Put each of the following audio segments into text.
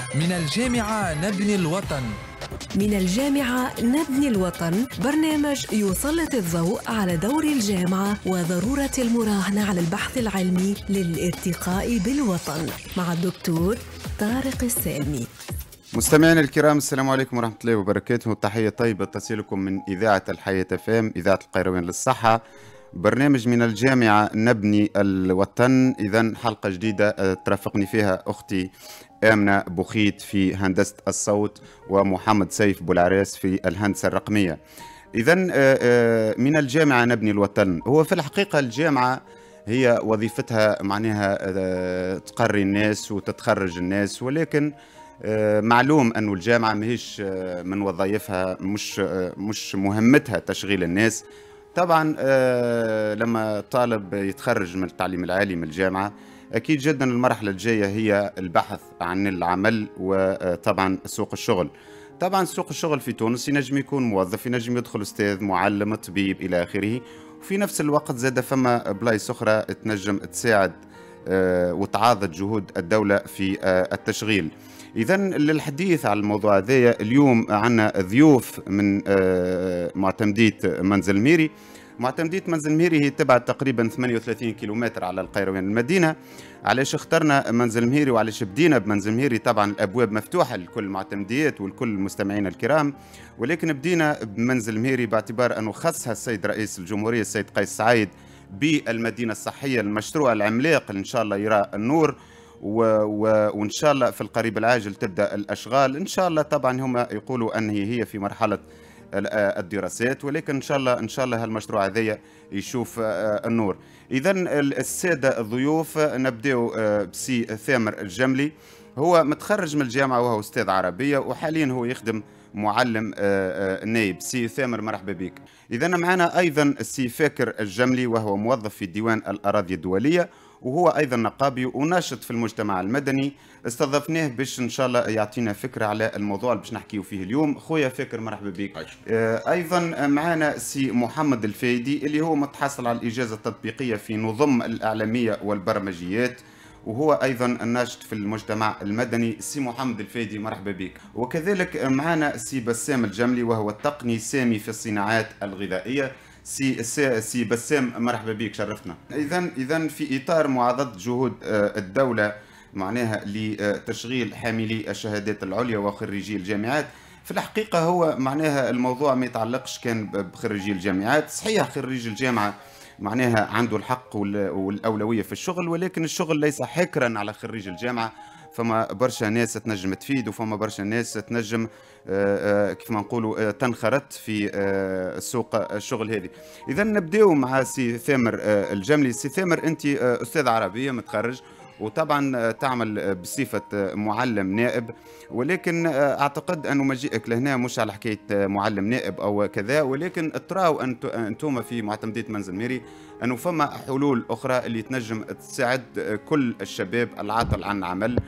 من الجامعة نبني الوطن. من الجامعة نبني الوطن، برنامج يسلط الضوء على دور الجامعة وضرورة المراهنة على البحث العلمي للارتقاء بالوطن، مع الدكتور طارق السالمي. مستمعينا الكرام، السلام عليكم ورحمة الله وبركاته. تحية طيبة تصلكم من إذاعة الحياة FM، إذاعة القيروان للصحة، برنامج من الجامعة نبني الوطن. إذن حلقة جديدة ترافقني فيها أختي آمنة بوخيت في هندسة الصوت، ومحمد سيف بولعراس في الهندسة الرقمية. إذن من الجامعة نبني الوطن. هو في الحقيقة الجامعة هي وظيفتها معناها تقري الناس وتتخرج الناس، ولكن معلوم أن الجامعة ماهيش من وظائفها، مش مهمتها تشغيل الناس. طبعا لما طالب يتخرج من التعليم العالي من الجامعة، أكيد جدا المرحلة الجاية هي البحث عن العمل وطبعا سوق الشغل. طبعا سوق الشغل في تونس ينجم يكون موظف، ينجم يدخل أستاذ، معلم، طبيب إلى آخره. وفي نفس الوقت زاد فما بلايص أخرى تنجم تساعد وتعاضد جهود الدولة في التشغيل. إذن للحديث على الموضوع هذا اليوم عنا ضيوف من معتمدية منزل ميري. معتمدية منزل ميري هي تبعد تقريبا 38 كيلومتر على القيروان المدينة. علاش اخترنا منزل ميري وعلاش بدينا بمنزل ميري؟ طبعا الأبواب مفتوحة لكل المعتمديات والكل المستمعين الكرام، ولكن بدينا بمنزل ميري باعتبار أنه خصها السيد رئيس الجمهورية السيد قيس سعيد بالمدينة الصحية، المشروع العملاق اللي إن شاء الله يرى النور، وإن شاء الله في القريب العاجل تبدأ الأشغال. إن شاء الله طبعا هم يقولوا أن هي في مرحلة الدراسات، ولكن إن شاء الله هالمشروع هذايا يشوف النور. إذن السادة الضيوف نبدأ بسي ثامر الجملي. هو متخرج من الجامعة وهو أستاذ عربية، وحاليا هو يخدم معلم نائب. سي ثامر مرحبا بك. إذن معنا أيضا السي فاكر الجملي، وهو موظف في ديوان الأراضي الدولية، وهو أيضا نقابي وناشط في المجتمع المدني. استضفناه باش إن شاء الله يعطينا فكرة على الموضوع اللي باش نحكيه فيه اليوم. خويا فاكر مرحبا بك. أيضا معنا سي محمد الفايدي، اللي هو متحصل على الإجازة التطبيقية في نظم الإعلامية والبرمجيات، وهو أيضا الناشط في المجتمع المدني. سي محمد الفايدي مرحبا بك. وكذلك معنا سي بسام الجملي، وهو التقني سامي في الصناعات الغذائية. سي بسام مرحبا بك، شرفتنا. إذن في إطار معاضدة جهود الدولة معناها لتشغيل حاملي الشهادات العليا وخريجي الجامعات، في الحقيقة هو معناها الموضوع ما يتعلقش كان بخريجي الجامعات. صحيح خريج الجامعة معناها عنده الحق والأولوية في الشغل، ولكن الشغل ليس حكرا على خريج الجامعة. فما برشا ناس تنجم تفيد، وفما برشا ناس تنجم كيف ما نقولوا تنخرط في سوق الشغل هذه. إذا نبداو مع سي ثامر الجملي. سي ثامر، أنت أستاذ عربية متخرج، وطبعا تعمل بصفة معلم نائب، ولكن أعتقد أنه مجيئك لهنا مش على حكاية معلم نائب أو كذا، ولكن تراو أنتم في معتمدية منزل ميري أنه فما حلول أخرى اللي تنجم تساعد كل الشباب العاطل عن عمل،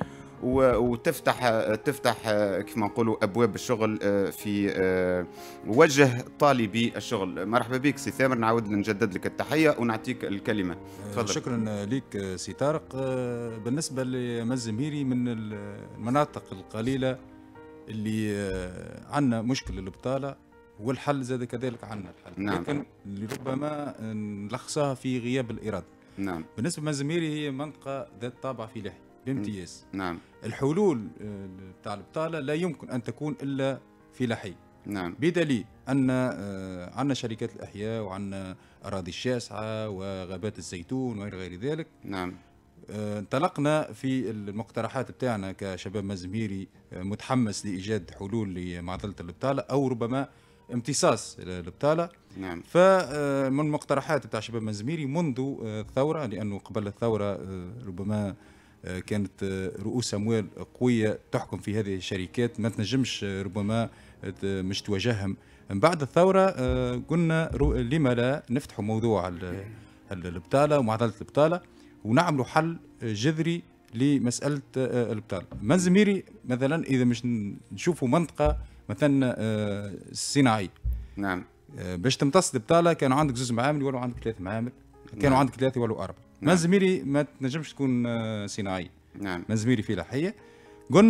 وتفتح كيف ما نقولوا أبواب الشغل في وجه طالبي الشغل. مرحبا بك سي ثامر، نعاود نجدد لك التحية ونعطيك الكلمة. تفضل. شكرا لك سي طارق. بالنسبة لمنزل ميري من المناطق القليلة اللي عندنا مشكلة البطالة، والحل زاد كذلك عندنا الحل. نعم. لكن ربما نلخصها في غياب الإرادة. نعم. بالنسبة لمنزل ميري هي منطقة ذات طابع فلاحي بامتياز. نعم. الحلول بتاع البطالة لا يمكن أن تكون إلا فلاحية. نعم. بدليل أن عندنا شركات الأحياء، وعندنا أراضي الشاسعة وغابات الزيتون وغير ذلك. نعم. انطلقنا في المقترحات بتاعنا كشباب منزل ميري، متحمس لإيجاد حلول لمعضلة البطالة أو ربما امتصاص البطالة. نعم. فمن المقترحات بتاع شباب منزل ميري منذ الثورة، لأنه قبل الثورة ربما كانت رؤوس أموال قوية تحكم في هذه الشركات، ما تنجمش ربما مش تواجههم. من بعد الثورة قلنا لما لا نفتحوا موضوع البطالة ومعضلة البطالة ونعملوا حل جذري لمسألة البطالة. منزل ميري مثلا إذا مش نشوفوا منطقة مثلا صناعية، نعم، باش تمتص البطالة كانوا عندك 2 معامل ولا عندك 3 معامل، كانوا عندك 3 ولا 4. منزل ميري ما تنجمش تكون صناعية. نعم. منزل ميري فلاحية. قلنا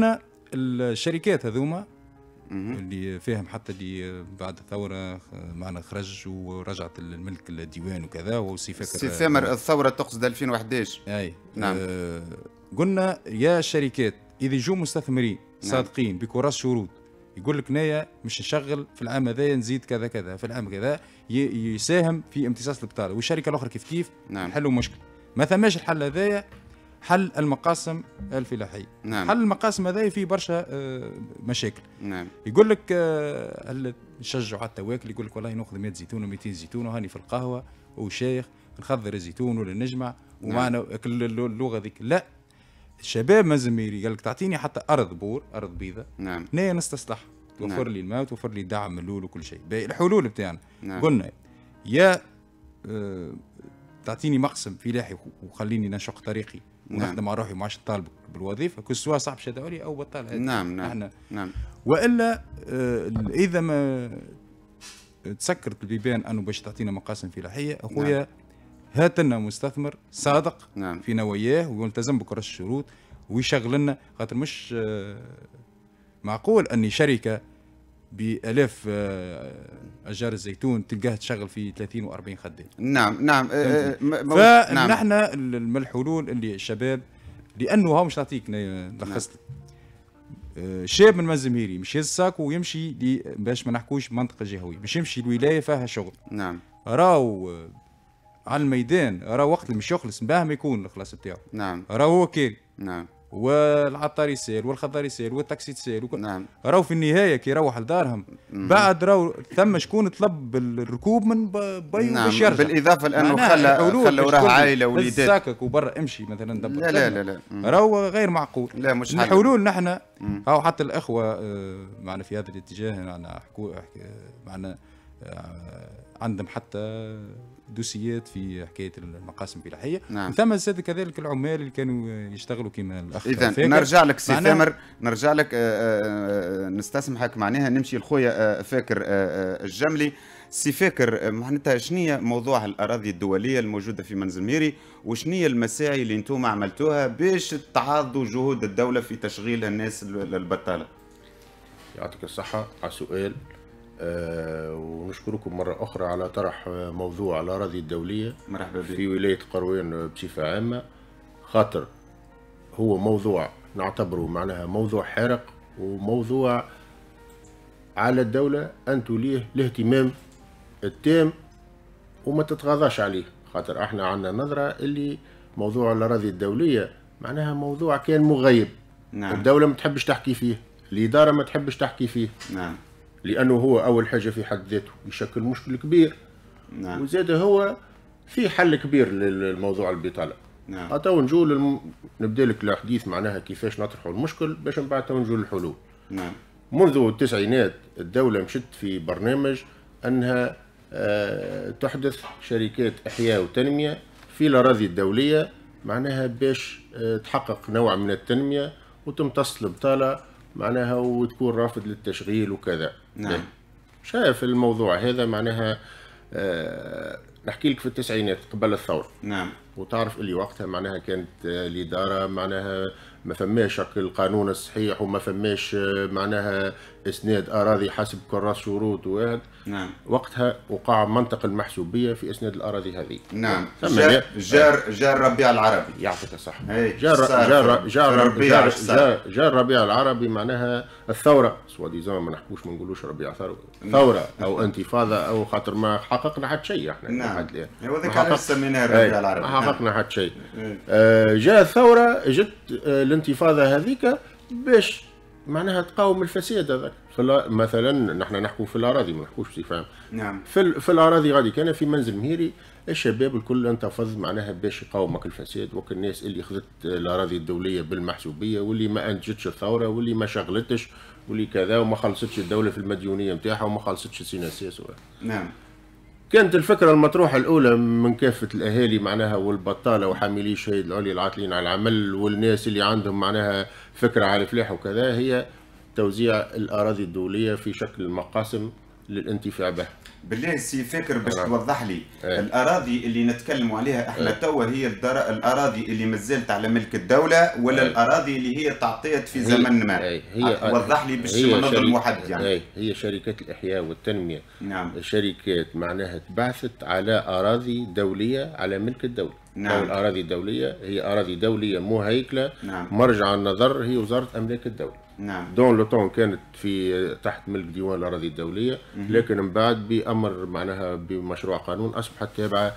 الشركات هذوما اللي فاهم حتى اللي بعد الثوره معنا خرج ورجعت الملك الديوان وكذا وسيفاكر سي ثامر الثوره تقصد 2011. اي نعم. قلنا يا الشركات اذا يجوا مستثمرين صادقين بكراس شروط يقول لك نايا مش نشغل في العام هذا نزيد كذا كذا في العام كذا يساهم في امتصاص البطاله والشركه الاخرى كيف نعم. يحلوا مشكل. ما ثماش الحل هذايا حل المقاسم الفلاحيه. نعم. حل المقاسم هذايا فيه برشا مشاكل. نعم. يقول لك هل نشجعوا على التواكل يقول لك والله ناخذ 100 زيتون و200 زيتون وهاني في القهوه وشيخ نخضر الزيتون ولا نجمع ومعنا اللغه ذيك. لا الشباب مازميري قال لك تعطيني حتى ارض بور ارض بيضاء. نعم. نايا نستصلح توفر لي الماء وتوفر لي دعم ملول وكل شيء. الحلول بتاعنا نعم. قلنا يا تعطيني مقسم فلاحي وخليني نشق طريقي ونخدم على روحي وماش نطالب بالوظيفه كل سواء صاحب شهاده عليا او بطال. نعم. نعم. احنا نعم. والا اذا ما تسكرت البيبان انه باش تعطينا مقاسم فلاحيه اخويا نعم. هات لنا مستثمر صادق نعم. في نواياه ويلتزم بكرة الشروط ويشغل لنا خاطر مش معقول اني شركه بالاف اشجار الزيتون تلقاها تشغل في 30 و40 خدام. نعم. نعم. فنحن من الحلول اللي الشباب لانه هو مش نعطيك لخصت شاب من مازميري مش يهز ساكو ويمشي باش ما نحكوش منطقه جهويه باش يمشي الولايه فيها شغل. نعم. راهو على الميدان راه وقت اللي مش يخلص مباهم يكون الخلاص بتاعه. نعم. راهو هو كيل. نعم. والعطار يسير والخضار يسير والتاكسي تسير نعم. راهو في النهايه كي يروح لدارهم بعد راهو ثم شكون طلب الركوب من بيو نعم. باش يرجع. بالاضافه لانه خلى وراه عائله وليدات. ساكك وبرا امشي مثلا دبر. لا راهو غير معقول. لا مش حل. الحلول نحن او حتى الاخوه معنا في هذا الاتجاه معنا عندهم حتى دوسيات في حكايه المقاسم الفلاحيه. نعم. ثم زاد كذلك العمال اللي كانوا يشتغلوا كما الاخ. اذا نرجع لك سي ثامر نرجع لك نستسمحك معناها نمشي لخويا فاكر الجملي. سي فاكر معناتها شنية موضوع الاراضي الدوليه الموجوده في منزميري وشنية المساعي اللي انتم عملتوها باش تعاضدوا جهود الدوله في تشغيل الناس البطاله؟ يعطيك الصحه على السؤال. ونشكركم مرة أخرى على طرح موضوع الأراضي الدولية. مرحبا بك. في ولاية قروان بصفة عامة خاطر هو موضوع نعتبره معناها موضوع حارق وموضوع على الدولة أن توليه الاهتمام التام وما تتغاضاش عليه. خاطر احنا عندنا نظرة اللي موضوع الأراضي الدولية معناها موضوع كان مغيب. نعم. الدولة ما تحبش تحكي فيه، الإدارة ما تحبش تحكي فيه. نعم. لأنه هو أول حاجة في حد ذاته يشكل مشكل كبير. نعم. وزاد هو في حل كبير للموضوع البطالة. نعم. تو نجول نبدا لك الحديث معناها كيفاش نطرحوا المشكل باش من بعد تو نجول للحلول. نعم. منذ التسعينات الدولة مشت في برنامج أنها تحدث شركات إحياء وتنمية في الأراضي الدولية معناها باش تحقق نوع من التنمية وتمتص البطالة معناها وتكون رافض للتشغيل وكذا. نعم. شايف الموضوع هذا معناها نحكي لك في التسعينات قبل الثورة. نعم. وتعرف اللي وقتها معناها كانت الإدارة معناها ما فماش القانون الصحيح وما فماش معناها إسناد أراضي حسب كراس شروط واحد. نعم. وقتها وقع منطق المحسوبية في إسناد الأراضي هذه. نعم. جاء الربيع العربي. يعطيك الصحة. جاء الربيع العربي معناها الثورة سوا ديزون ما نحكوش ما نقولوش ربيع ثورة أو انتفاضة أو خاطر ما حققنا حتى شيء احنا. نعم. هذاك علاش سميناه الربيع العربي. ما حققنا حتى شيء. جاء الثورة جت الانتفاضة هذيك باش معناها تقاوم الفساد هذاك. مثلا نحن نحكوا في الاراضي ما نحكوش بصفه. نعم. في الاراضي غادي كان في منزل مهيري الشباب الكل انتفض معناها باش يقاومك الفساد وك الناس اللي خذت الاراضي الدوليه بالمحسوبيه واللي ما انتجتش الثوره واللي ما شغلتش واللي كذا وما خلصتش الدوله في المديونيه نتاعها وما خلصتش السيناسيس. نعم. كانت الفكره المطروحه الاولى من كافه الاهالي معناها والبطاله وحاملي الشهيد العليا العاطلين على العمل والناس اللي عندهم معناها فكره على الفلاح وكذا هي توزيع الاراضي الدوليه في شكل مقاسم للانتفاع به. بالله سي فاكر باش نعم. توضح لي أي. الاراضي اللي نتكلموا عليها احنا أي. توا هي الاراضي اللي مازالت على ملك الدوله ولا أي. الاراضي اللي هي تعطيت في زمن ما؟ هي وضح لي باش ما نظلم واحد يعني. هي شركات الاحياء والتنميه. نعم. شركات معناها تبعثت على اراضي دوليه على ملك الدوله. نعم. الاراضي الدوليه هي اراضي دوليه مهيكله. نعم. مرجع النظر هي وزاره املاك الدوله. نعم. دون لو طون كانت في تحت ملك ديوان الاراضي الدوليه، لكن من بعد بامر معناها بمشروع قانون اصبحت تابعه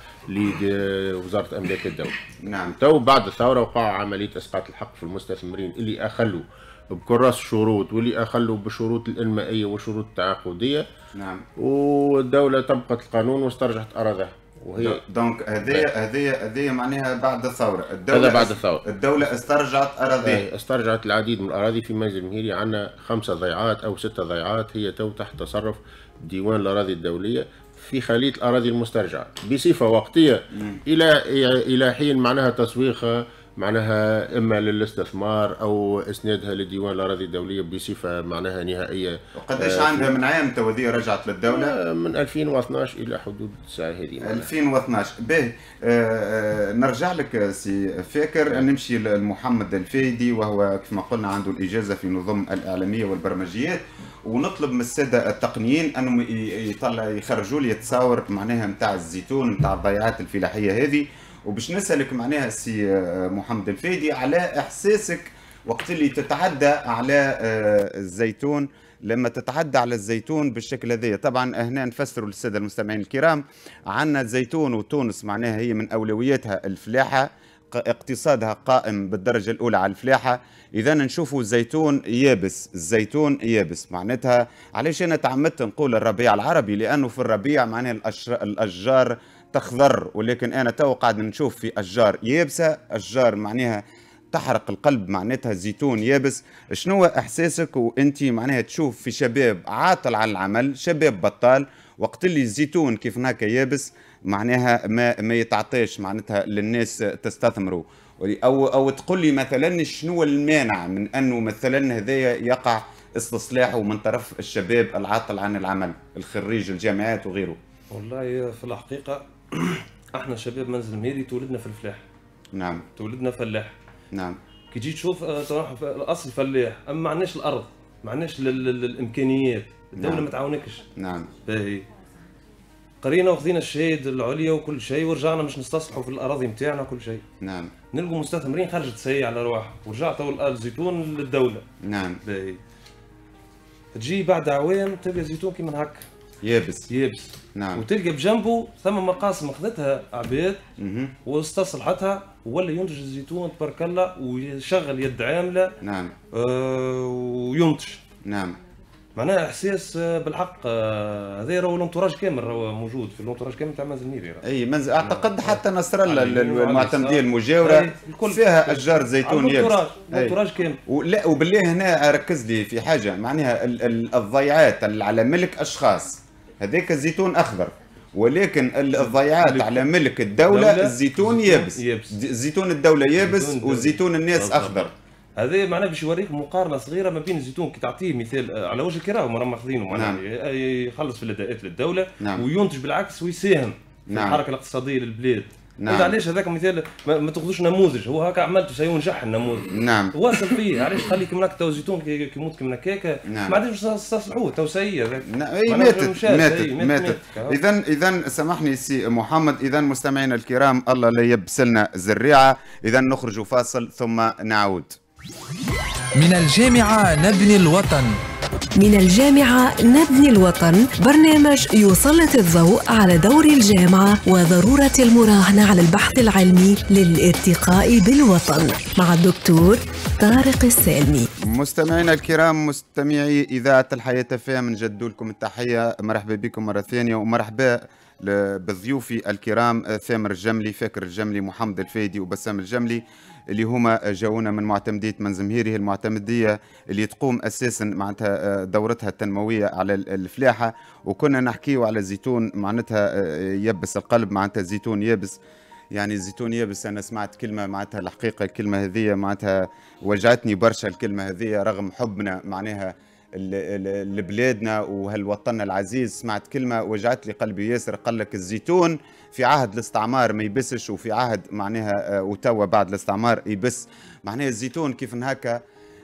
لوزاره املاك الدوله. نعم. تو بعد الثوره وقع عمليه اسقاط الحق في المستثمرين اللي اخلوا بكراس شروط واللي اخلوا بشروط الانمائيه والشروط التعاقديه. نعم. والدوله طبقت القانون واسترجعت اراضيها. وهي دونك هذه معناها بعد الثوره هذا بعد الثوره الدوله استرجعت اراضيها. استرجعت العديد من الاراضي في منزل المهيري. عندنا 5 ضيعات او 6 ضيعات هي تو تحت تصرف ديوان الاراضي الدوليه في خليه الاراضي المسترجعه بصفه وقتيه الى حين معناها تسويقها معناها اما للاستثمار او اسنادها لديوان الاراضي الدوليه بصفه معناها نهائيه. وقداش عندها من عام تو هذه رجعت للدوله؟ من 2012 الى حدود الساعه هذه. 2012 باهي. نرجع لك سي فاكر. نمشي لمحمد الفايدي وهو كما قلنا عنده الاجازه في نظم الاعلاميه والبرمجيات، ونطلب من الساده التقنيين انهم يخرجوا لي تصاور معناها نتاع الزيتون نتاع الضيعات الفلاحيه هذه. وباش نسألك معناها السي محمد الفايدي على إحساسك وقت اللي تتعدى على الزيتون، لما تتعدى على الزيتون بالشكل هذا. طبعا هنا نفسروا للسادة المستمعين الكرام، عندنا الزيتون وتونس معناها هي من أولوياتها الفلاحة، اقتصادها قائم بالدرجة الأولى على الفلاحة. إذا نشوفوا الزيتون يابس، الزيتون يابس معناتها. علاش أنا تعمدت نقول الربيع العربي؟ لأنه في الربيع معناها الأشجار تخضر، ولكن انا تو قاعد نشوف في اشجار يابسه، اشجار معناها تحرق القلب، معناتها الزيتون يابس. شنو احساسك وانت معناها تشوف في شباب عاطل على العمل، شباب بطال، وقت اللي الزيتون كيف هكا يابس معناها ما يتعطيش معناتها للناس تستثمروا؟ او تقول لي مثلا شنو المانع من انه مثلا هذايا يقع استصلاحه من طرف الشباب العاطل عن العمل، الخريج الجامعات وغيره؟ والله في الحقيقة احنا شباب منزل المهيري تولدنا في الفلاح. نعم. تولدنا فلاح. نعم. كي تجي تشوف الاصل فلاح، اما ما عندناش الارض، ما عندناش الامكانيات، الدولة نعم. ما تعاونكش. نعم. باهي. قرينا وخذينا الشهاده العليا وكل شيء ورجعنا باش نستصلحوا في الاراضي نتاعنا وكل شيء. نعم. نلقوا مستثمرين خرجت تسيع على رواحهم ورجعت الزيتون للدولة. نعم. باهي. تجي بعد عوام تلقى الزيتون كيما هكا. يابس. يابس. نعم. وتلقى بجنبه ثم مقاسم اخذتها عباد واستصلحتها ولا ينتج الزيتون تبارك الله ويشغل يد عامله. نعم. وينتج. نعم. معناها احساس بالحق. هذا راهو الانتوراج كامل راهو موجود في الانتوراج كامل تاع منزل المهيري. اي منزل اعتقد حتى نصر الله المعتمديه المجاوره فيها اشجار زيتون يابس. الانتوراج كامل. ولا وبالله هنا ركز لي في حاجه معناها الضيعات اللي على ملك اشخاص هذاك الزيتون اخضر، ولكن الضيعات على ملك الدوله الزيتون يابس. زيتون الدوله يابس وزيتون الناس اخضر. هذا معناه باش يوريك مقارنه صغيره ما بين الزيتون كي تعطيه مثال على وجه الكراه راهم ماخذينه معناها. نعم. يخلص في الاداءات للدوله. نعم. وينتج بالعكس ويساهم في نعم. الحركه الاقتصاديه للبلاد. نعم. علاش هذاك مثال ما تاخذوش نموذج هو هكا عملت شيء ونجح النموذج. نعم. واصل فيه علاش تخلي كيما هكا تو زيتون كي يموت كيما هكاك. نعم. ما عادش تستصلحوه تو سيء هذاك. ماتت. اذا سامحني سي محمد، اذا مستمعينا الكرام الله لا يبس لنا زريعه. اذا نخرج فاصل ثم نعود. من الجامعة نبني الوطن. من الجامعة نبني الوطن، برنامج يسلط الضوء على دور الجامعة وضرورة المراهنة على البحث العلمي للارتقاء بالوطن مع الدكتور طارق السالمي. مستمعينا الكرام، مستمعي إذاعة الحياة فام، نجدد لكم التحية. مرحبا بكم مرة ثانية، ومرحبا بضيوفي الكرام ثامر الجملي، فاكر الجملي، محمد الفايدي وبسام الجملي، اللي هما جاونا من معتمدية منزل المهيري، المعتمدية اللي تقوم أساسا معناتها دورتها التنموية على الفلاحة. وكنا نحكيو على زيتون معناتها يبس القلب، معناتها زيتون يابس. يعني الزيتون يابس، أنا سمعت كلمة معناتها الحقيقة الكلمة هذه معناتها وجعتني برشا الكلمة هذه، رغم حبنا معناها لبلادنا وهالوطن العزيز. سمعت كلمة وجعت لي قلبي ياسر، قال لك الزيتون في عهد الاستعمار ما يبسش، وفي عهد معناها وتوا بعد الاستعمار يبس. معناها الزيتون كيف هكا.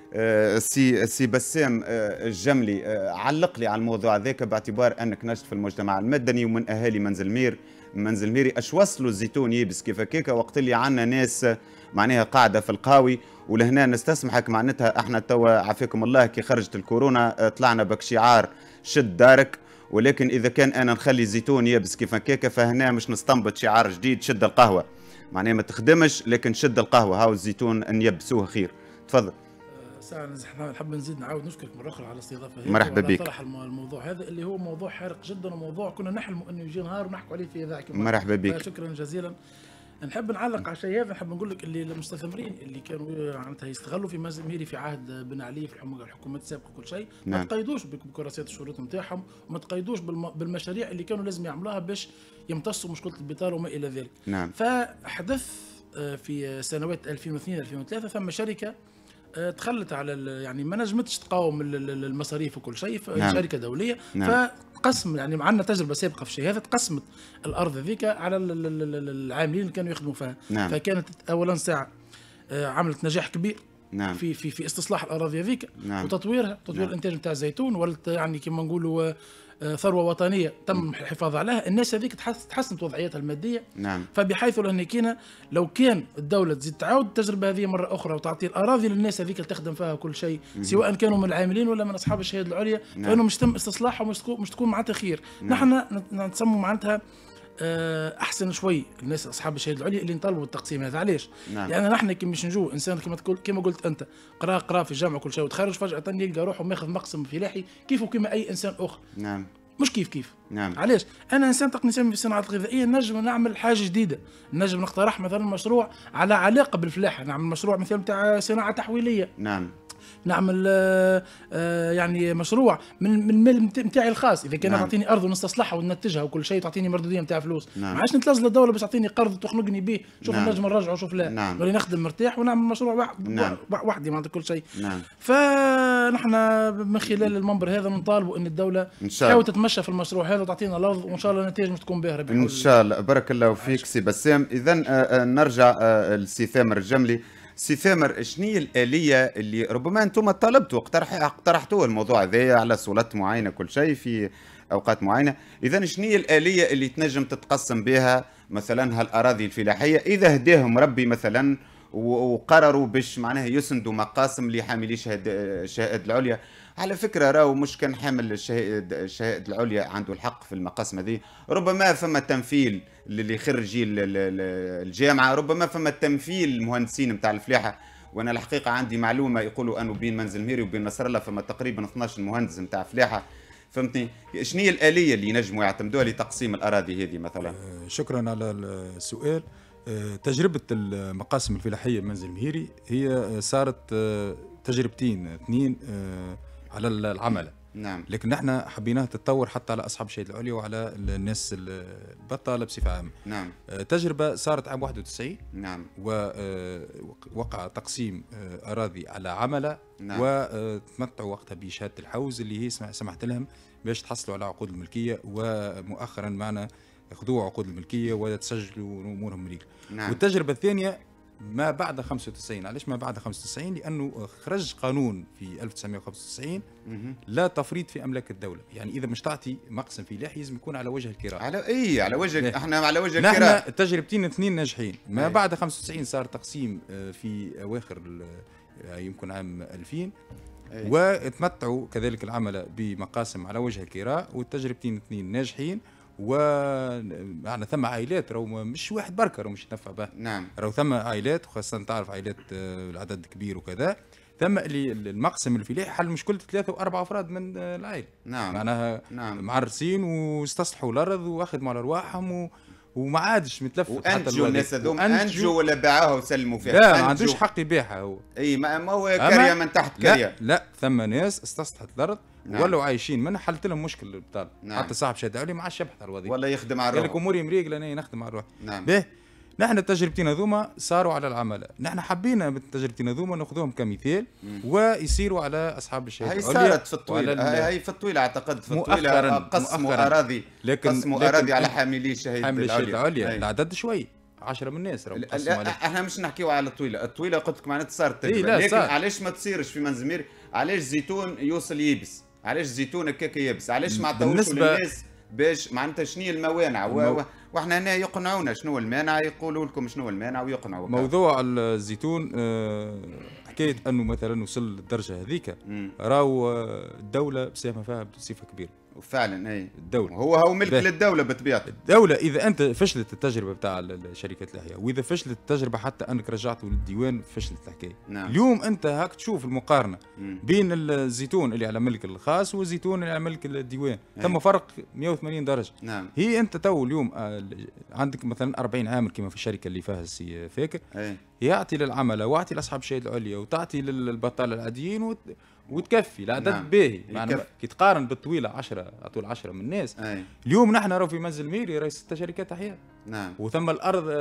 سي بسام الجملي، علق لي على الموضوع ذاك باعتبار انك نشط في المجتمع المدني ومن اهالي منزل ميري. اش وصلوا الزيتون يبس كيف هكاك وقت اللي عندنا ناس معناها قاعده في القهاوي؟ ولهنا نستسمحك معناتها احنا توا عافاكم الله كي خرجت الكورونا طلعنا بك شعار شد دارك، ولكن اذا كان انا نخلي الزيتون يبس كيف هكاك فهنا مش نستنبط شعار جديد شد القهوه، معناها ما تخدمش لكن شد القهوه، هاو الزيتون ان يبسوه خير. تفضل. ساعة نحب نزيد نعاود نشكرك مرة أخرى على الاستضافة هذه. مرحبا بك. طرح الموضوع هذا اللي هو موضوع حارق جدا، وموضوع كنا نحلم أنه يجي نهار ونحكوا عليه في إذاعة. مرحبا بك. شكرا جزيلا. نحب نعلق على الشيء هذا، نحب نقول لك اللي المستثمرين اللي كانوا معناتها يستغلوا في منزل ميري في عهد بن علي في الحكومات السابقه وكل شيء، ما تقيدوش بكراسات الشروط نتاعهم، وما تقيدوش بالمشاريع اللي كانوا لازم يعملوها باش يمتصوا مشكله البطاله وما الى ذلك. نعم. فحدث في سنوات 2002 2003 ثم شركه تخلت على يعني ما نجمتش تقاوم المصاريف وكل شيء، نعم. شركه دوليه. نعم. فقسم يعني عندنا تجربه سابقه في الشيء هذا، تقسمت الارض ذيك على العاملين اللي كانوا يخدموا فيها. نعم. فكانت اولا ساعه عملت نجاح كبير. نعم. في استصلاح الاراضي هذيك. نعم. وتطويرها، تطوير نعم. الانتاج نتاع الزيتون، ولت يعني كما نقولوا ثروه وطنيه تم الحفاظ عليها. الناس هذيك تحسنت وضعيتها الماديه. نعم. فبحيث لو كان الدوله تزيد تعاود التجربه هذه مره اخرى وتعطي الاراضي للناس هذيك اللي تخدم فيها كل شيء، سواء كانوا من العاملين ولا من اصحاب الشهاده العليا. نعم. فانه مش تم استصلاحهم، مش تكون معناتها خير. نعم. نحن نسموا معناتها احسن شوي الناس اصحاب الشهاده العليا اللي نطالبوا بالتقسيم هذا. علاش؟ نعم. يعني نحن كي باش نجو انسان كما قلت انت قرا في الجامعه وكل شيء وتخرج فجاه يلقى روحه ماخذ مقسم فلاحي كيف وكما اي انسان اخر. نعم. مش كيف. نعم. علاش؟ انا انسان تقني في الصناعه الغذائيه، نجم نعمل حاجه جديده، نجم نقترح مثلا مشروع على علاقه بالفلاحه، نعمل مشروع مثلا تاع صناعه تحويليه. نعم. نعمل يعني مشروع من المال نتاعي الخاص، اذا كان تعطيني ارض ونستصلحها وننتجها وكل شيء تعطيني مردوديه نتاع فلوس. نعم. ما عادش نتلزم للدوله باش تعطيني قرض تخنقني به، شوف نعم. نجم نرجعه شوف لا. نعم. نولي نخدم مرتاح ونعمل مشروع نعم. وحدي معناتها كل شيء. نعم. فنحن من خلال المنبر هذا نطالبوا ان الدوله تحاول تتمشى في المشروع هذا وتعطينا الارض، وان شاء الله النتائج مش تكون باهره ان شاء الله. بارك الله فيك سي بسام. اذا نرجع لسي ثامر الجملي. سي ثامر، شنية الآلية اللي ربما أنتم طلبتوا اقترحتوا الموضوع هذا على صولات معينة كل شيء في أوقات معينة، إذا شنية الآلية اللي تنجم تتقسم بها مثلا هالأراضي الفلاحية إذا هداهم ربي مثلا وقرروا باش معناها يسندوا مقاسم لحاملي الشهادة العليا؟ على فكرة راهو مش كان حامل الشهادة العليا عنده الحق في المقاسم هذه، ربما فما تمثيل اللي خرجي الجامعة، ربما فما تمثيل المهندسين نتاع الفلاحة. وانا الحقيقة عندي معلومة يقولوا انه بين منزل ميري وبين نصر الله فما تقريبا 12 مهندس نتاع فلاحة. فهمتني؟ شنو هي الآلية اللي ينجموا يعتمدوها لتقسيم الأراضي هذه مثلا؟ شكرا على السؤال. تجربة المقاسم الفلاحية بمنزل ميري هي صارت تجربتين اثنين على العمل. نعم. لكن نحن حبيناها تتطور حتى على اصحاب الشهاده العليا وعلى الناس البطاله بصفه عامه. نعم. تجربه صارت عام 91. نعم. ووقع تقسيم اراضي على عمله. نعم. وتمتعوا وقتها بشهاده الحوز اللي هي سمحت لهم باش تحصلوا على عقود الملكيه، ومؤخرا معنا خذوا عقود الملكيه وتسجلوا امورهم مليك. نعم. والتجربه الثانيه ما بعد 95. علاش ما بعد 95؟ لأنه خرج قانون في 1995 لا تفريط في أملاك الدولة، يعني إذا مش تعطي مقسم فلاحي لازم يكون على وجه الكراء. على وجه احنا على وجه الكراء. نحن تجربتين اثنين ناجحين. ما بعد 95 صار تقسيم في أواخر يمكن عام 2000 وتمتعوا كذلك العمل بمقاسم على وجه الكراء، والتجربتين اثنين ناجحين. ومعنا ثم عائلات راهو مش واحد بركه راهو مش يتنفع به. نعم. راهو ثم عائلات، وخاصه تعرف عائلات العدد كبير وكذا، ثم اللي المقسم الفلاحي حل مشكله 3 و4 افراد من العائله. نعم. معناها نعم. معرسين واستصلحوا الارض واخذوا على ارواحهم وما عادش متلفت حتى الناس هذوم انجوا ولا باعوها وسلموا فيها. لا ما عندوش حق يبيعها هو. اي ما هو كريه من تحت كريه. لا ثم ناس استصلحت الارض. نعم. ولو عايشين منها، حلت لهم مشكل البطاله. نعم. حتى صاحب شهاده عليا ما عادش يبحث على الوظيفه ولا يخدم على روحه. قال لك اموري مريقله انا نخدم على روحي. نعم. به نحن التجربتين هذوما صاروا على العمل، نحن حبينا بالتجربتين هذوما ناخذوهم كمثال ويصيروا على اصحاب الشهاده. هي صارت في الطويله، هي في الطويله اعتقد في الطويله قسموا اراضي، قسموا اراضي على حاملي الشهاده العليا. العدد شوي 10 من الناس. احنا مش نحكيو على الطويله قلت لك معناتها صارت تجربه، لكن علاش ما تصيرش في منزمير؟ علاش زيتون يوصل يبس؟ علاش زيتون هكاك يبس؟ علاش ما عطاوش للناس باش معناتها شنو الموانع واحنا هنا يقنعونا شنو المانع، يقولوا لكم شنو المانع ويقنعوا. موضوع الزيتون حكايه انه مثلا وصل للدرجه هذيك راهو الدوله مساهمه فيها بصفه كبيره. فعلا اي الدوله هو ملك للدوله بطبيعته. الدوله اذا انت فشلت التجربه بتاع شركات الاحياء، واذا فشلت التجربه حتى انك رجعته للديوان فشلت الحكايه. نعم. اليوم انت هاك تشوف المقارنه بين الزيتون اللي على ملك الخاص والزيتون اللي على ملك الديوان، ثم فرق 180 درجه. نعم. هي انت تو اليوم عندك مثلا 40 عامل كما في الشركه اللي فيها السي فاكر، يعطي للعملاء واعطي لاصحاب الشهاده العليا وتعطي للبطاله العاديين وتكفي العدد. نعم. باهي كي تقارن بالطويله 10 اطول 10 من الناس. اليوم نحن راهو في منزل ميري راهي 6 شركات احياء. نعم. وثم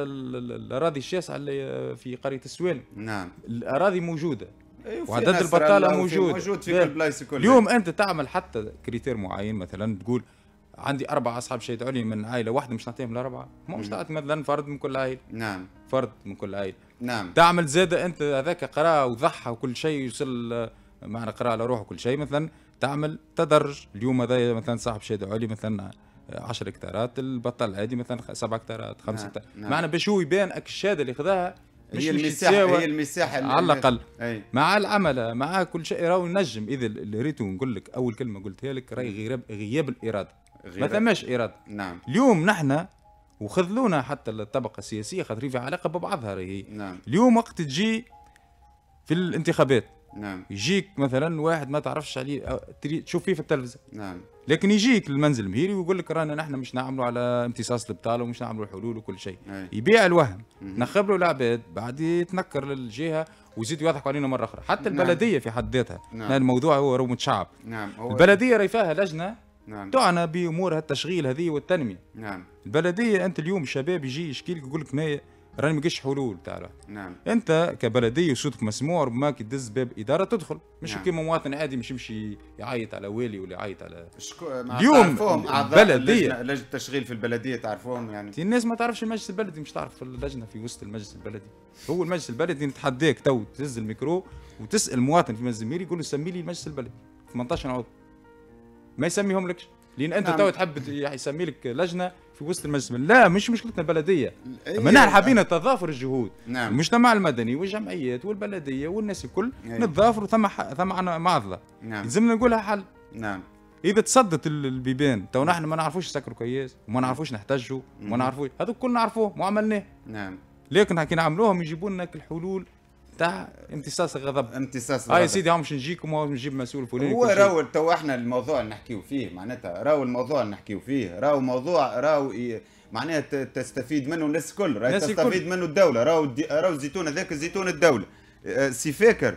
الاراضي الشاسعه اللي في قريه السوالم. نعم. الاراضي موجوده وعدد البطاله موجود في كل بلايص كلها. اليوم انت تعمل حتى كريتير معين، مثلا تقول عندي 4 اصحاب شهاده عليا من عائله واحده، مش نعطيهم الاربعه، مش تعطي مثلا فرد من كل عائله. نعم. فرد من كل عائله. نعم. تعمل زاده انت هذاك قراءه وضحى وكل شيء يوصل معنى قراءه على روحه وكل شيء، مثلا تعمل تدرج. اليوم هذا مثلا صاحب شهاده عليا مثلا 10 هكتارات، البطل العادي مثلا 7 هكتارات 5 هكتارات. نعم. معنى باش هو يبان الشهاده اللي خذاها هي المساحه على الاقل مع العمل مع كل شيء. راهو نجم اذا اللي ريتو نقول لك اول كلمه قلتها لك راهي غياب الاراده، ما ثماش اراده. نعم. اليوم نحن وخذلونا حتى الطبقه السياسيه خاطر في علاقه ببعضها راهي. نعم. اليوم وقت تجي في الانتخابات، نعم، يجيك مثلا واحد ما تعرفش عليه تشوف فيه في التلفزه، نعم، لكن يجيك للمنزل المهيري ويقول لك رانا نحن مش نعملوا على امتصاص البطاله ومش نعملوا حلول وكل شيء. يبيع الوهم، نخبروا العباد بعد يتنكر للجهه ويزيدوا يضحكوا علينا مره اخرى. حتى البلديه في حد ذاتها، الموضوع هو رو متشعب. البلديه راهي فيها لجنه تعنى بامور التشغيل هذه والتنميه. البلديه انت اليوم الشباب يجي يشكي لك يقول لك راني ما لقيتش حلول تعرف. انت كبلديه صوتك مسموع، ربما كي تدز باب اداره تدخل، مش كيما مواطن عادي مش يمشي يعيط على والي ولا يعيط على اليوم البلديه لجنه التشغيل في البلديه تعرفون يعني الناس ما تعرفش المجلس البلدي، مش تعرف اللجنه في وسط المجلس البلدي. هو المجلس البلدي نتحداك تو تهز الميكرو وتسال مواطن في مزميري يقول له سمي لي المجلس البلدي 18 عضو، ما يسميهم لكش لان انت تو تحب يسمي لك لجنه في وسط المجلس. لا مش مشكلتنا البلديه، اما نحن حابين تضافر الجهود. المجتمع المدني والجمعيات والبلديه والناس الكل نتضافروا، ثم معضله لازمنا نقولها حل. اذا تصدت البيبان تو نحن ما نعرفوش نسكروا كياس وما نعرفوش نحتجوا وما نعرفوش، هذوك كل نعرفوه وعملناه. لكن كي نعملوهم يجيبوا لنا الحلول تاع امتصاص الغضب. يا سيدي هم باش نجيكم ونجيب مسؤول فلاني. هو راهو تو احنا الموضوع اللي نحكيو فيه معناتها راهو الموضوع اللي نحكيو فيه راهو موضوع راهو معناتها تستفيد منه الناس الكل، راهي تستفيد منه الدوله. راهو الزيتون هذاك زيتون الدوله. سي فاكر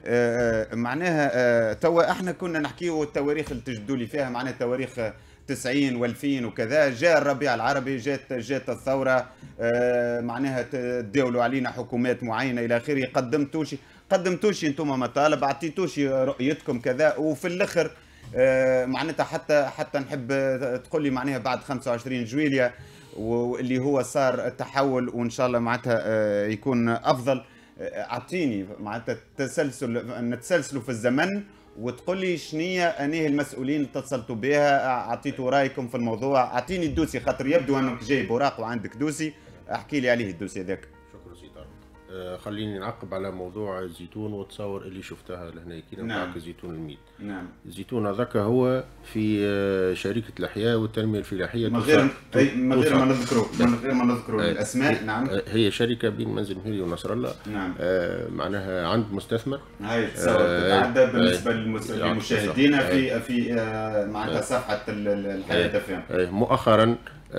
معناها توا احنا كنا نحكيو التواريخ اللي تجدوا لي فيها، معناها تواريخ 90 و2000 وكذا، جاء الربيع العربي، جات الثوره، معناها تداولوا علينا حكومات معينه الى اخره، قدمتوش انتم مطالب، عطيتوش رؤيتكم كذا، وفي الاخر معناتها حتى نحب تقول لي معناها بعد 25 جويلية واللي هو صار التحول وان شاء الله معناتها يكون افضل، اعطيني معناتها نتسلسلوا في الزمن وتقول لي شنية انهي المسؤولين اللي اتصلتوا بها، اعطيتوا رايكم في الموضوع، اعطيني الدوسي خاطر يبدو انك جاي براق وعندك دوسي، احكي لي عليه الدوسي هذاك. شكرا سي طارق. خليني نعقب على موضوع الزيتون وتصور اللي شفتها لهنا كي نعطيك الزيتون الميت. الزيتون هذاك هو في شركة الأحياء والتنمية الفلاحية من غير ما نذكروا الأسماء. هي شركة بين منزل مهيري ونصر الله. معناها عند مستثمر. هاي تتعدى بالنسبة للمشاهدين في معناتها صفحة الحياة FM. مؤخرا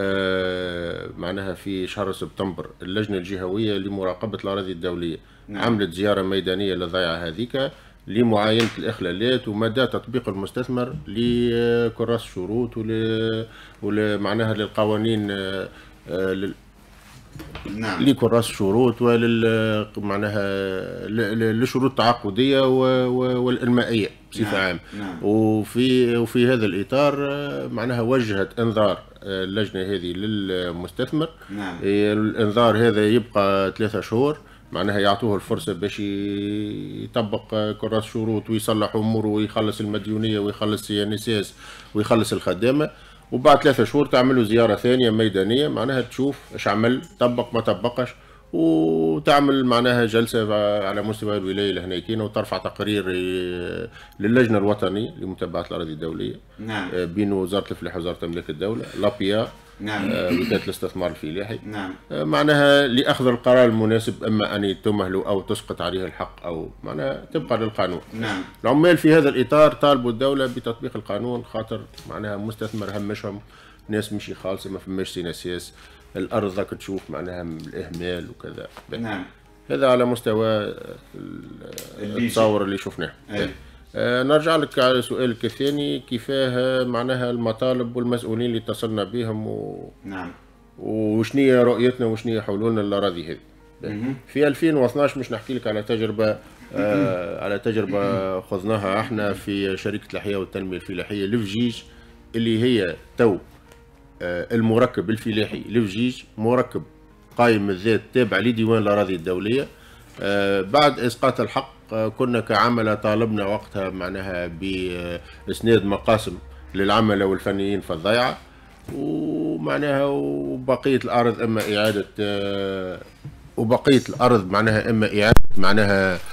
معناها في شهر سبتمبر اللجنة الجهوية لمراقبة الأراضي الدولية عملت زيارة ميدانية للضيعة هذيك لمعاينة الإخلالات ومدى تطبيق المستثمر لكراس شروط ومعناها للقوانين نعم. لكراس شروط معناها لشروط التعاقديه والانمائيه بصفه عامه. نعم. وفي هذا الاطار معناها وجهت انذار اللجنه هذه للمستثمر. نعم. الانذار هذا يبقى 3 شهور، معناها يعطوه الفرصه باش يطبق كراس شروط ويصلح اموره ويخلص المديونيه ويخلص CNSS ويخلص الخدامه، وبعد 3 شهور تعملوا زياره ثانيه ميدانيه معناها تشوف ايش عمل، طبق ما طبقش، وتعمل معناها جلسه على مستوى الولايه لهنيكينا وترفع تقرير للجنه الوطنيه لمتابعه الاراضي الدوليه. نعم. بين وزاره الفلاحه ووزاره املاك الدوله لابيا. نعم. وكاله الاستثمار الفلاحي. نعم. معناها لاخذ القرار المناسب، اما ان تمهل او تسقط عليه الحق او معناها تبقى للقانون. نعم. العمال في هذا الاطار طالبوا الدوله بتطبيق القانون، خاطر معناها مستثمر همشهم ناس مش خالصه، ما فماش سيناسيس، الارض راك تشوف معناها الاهمال وكذا. نعم. هذا على مستوى التصور اللي شفناه. نرجع لك على سؤالك الثاني، كيفاه معناها المطالب والمسؤولين اللي اتصلنا بهم نعم. وشنية رؤيتنا وشنية حلولنا للأراضي هذه. في 2012 مش نحكي لك على تجربة على تجربة خذناها احنا في شركة الأحياء والتنمية الفلاحية لفجيج، اللي هي تو المركب الفلاحي لفجيج مركب قائم الذات تابع لديوان الأراضي الدولية. بعد إسقاط الحق كنا كعملة طالبنا وقتها معناها بإسناد مقاسم للعملة والفنيين في الضيعة، ومعناها وبقية الأرض إما إعادة معناها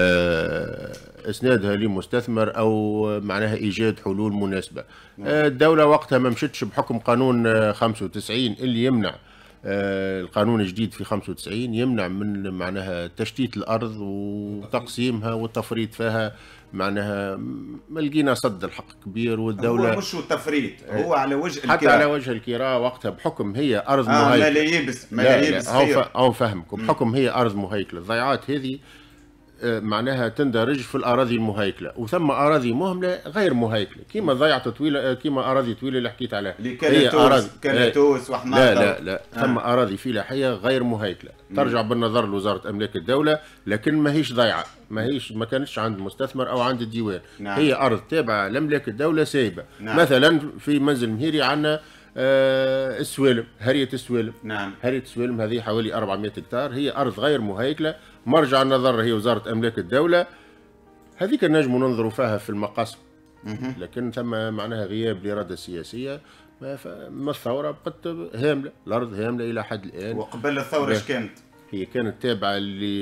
إسنادها لمستثمر أو معناها إيجاد حلول مناسبة. الدولة وقتها ما مشتش بحكم قانون 95 اللي يمنع، القانون الجديد في 95 يمنع من معناها تشتيت الأرض وتقسيمها والتفريط فيها، معناها ما لقينا صد الحق كبير. والدولة هو مش تفريط، هو على وجه الكراء، حتى على وجه الكراء وقتها بحكم هي أرض مهيكلة. ما لا يبس أو فهمكم بحكم هي أرض مهيكلة، الضيعات هذه معناها تندرج في الأراضي المهيكلة، وثم أراضي مهملة غير مهيكلة كيما ضيعة طويلة، كيما أراضي طويلة اللي حكيت عليها هي أراضي كالتوس وحماطة. لا ثم أراضي فلاحية غير مهيكلة ترجع بالنظر لوزارة أملاك الدولة، لكن ما هيش ضيعة، ما كانتش عند مستثمر أو عند الديوان. نعم. هي أرض تابعة لأملاك الدولة سايبة. نعم. مثلا في منزل مهيري عندنا السوالم، هرية السوالم. نعم. هرية السوالم هذه حوالي 400 هكتار، هي أرض غير مهيكلة، مرجع النظر هي وزارة أملاك الدولة. هذيك نجم ننظروا فيها في المقاصد، لكن ثم معناها غياب الإرادة السياسية. ما الثورة بقت هاملة، الأرض هاملة إلى حد الآن. وقبل الثورة ايش كانت؟ هي كانت تابعة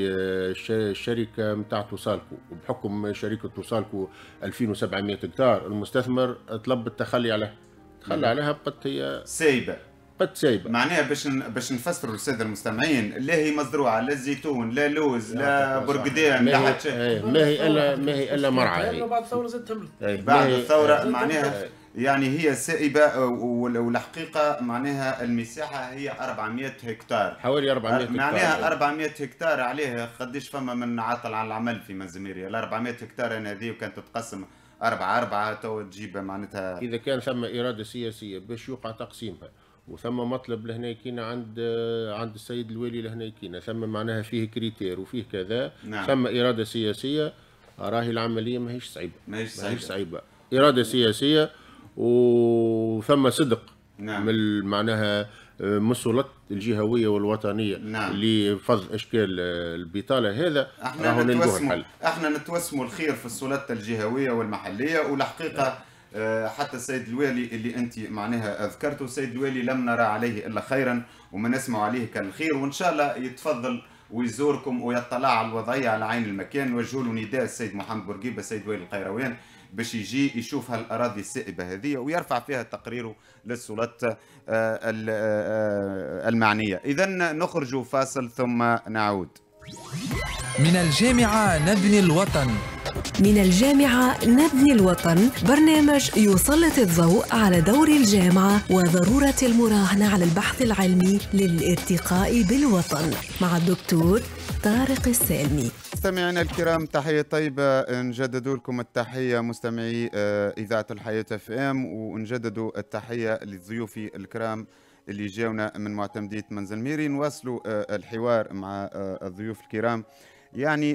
للشركة متاع توسالكو، وبحكم شركة توسالكو 2700 هكتار المستثمر طلب التخلي عليها، تخلى عليها بقت هي سايبة. معناها باش نفسروا للساده المستمعين، لا هي مزروعه، لا زيتون، لا لوز، لا برقدان، لا حتى شيء. ما هي الا مرعى. بعد الثوره زادت بعد الثوره معناها يعني هي سائبه، والحقيقه معناها المساحه هي 400 هكتار، حوالي 400 هكتار. معناها 400 هكتار عليها قديش فما من عاطل على العمل في مزميريا. ال 400 هكتار هذه وكانت تتقسم 4 تو تجيب معناتها، اذا كان ثم اراده سياسيه باش يوقع تقسيمها، وثم مطلب لهنايكينا عند السيد الوالي لهنايكينا، ثم معناها فيه كريتير وفيه كذا. نعم. ثم اراده سياسيه، راهي العمليه ماهيش صعيبه. ماهيش صعيبه، اراده سياسيه وثم صدق. نعم. من معناها من السلطات الجهويه والوطنيه. نعم. لفض اشكال البطاله هذا. احنا نتوسموا الخير في السلطات الجهويه والمحليه، والحقيقه حتى السيد الوالي اللي انت معناها ذكرته، السيد الوالي لم نرى عليه الا خيرا وما نسمع عليه كالخير، وان شاء الله يتفضل ويزوركم ويطلع على الوضعيه على عين المكان. نوجهوا له نداء السيد محمد بورقيبه السيد والي القيروان باش يجي يشوف هالاراضي السائبه هذه ويرفع فيها تقريره للسلطات المعنيه. اذا نخرج فاصل ثم نعود. من الجامعه نبني الوطن. من الجامعة نبني الوطن، برنامج يسلط الضوء على دور الجامعة وضرورة المراهنة على البحث العلمي للارتقاء بالوطن، مع الدكتور طارق السالمي. مستمعينا الكرام، تحية طيبة، نجدد لكم التحية مستمعي إذاعة الحياة FM، ونجدد التحية لضيوفي الكرام اللي جاونا من معتمدية منزلميري. نواصلوا الحوار مع الضيوف الكرام. يعني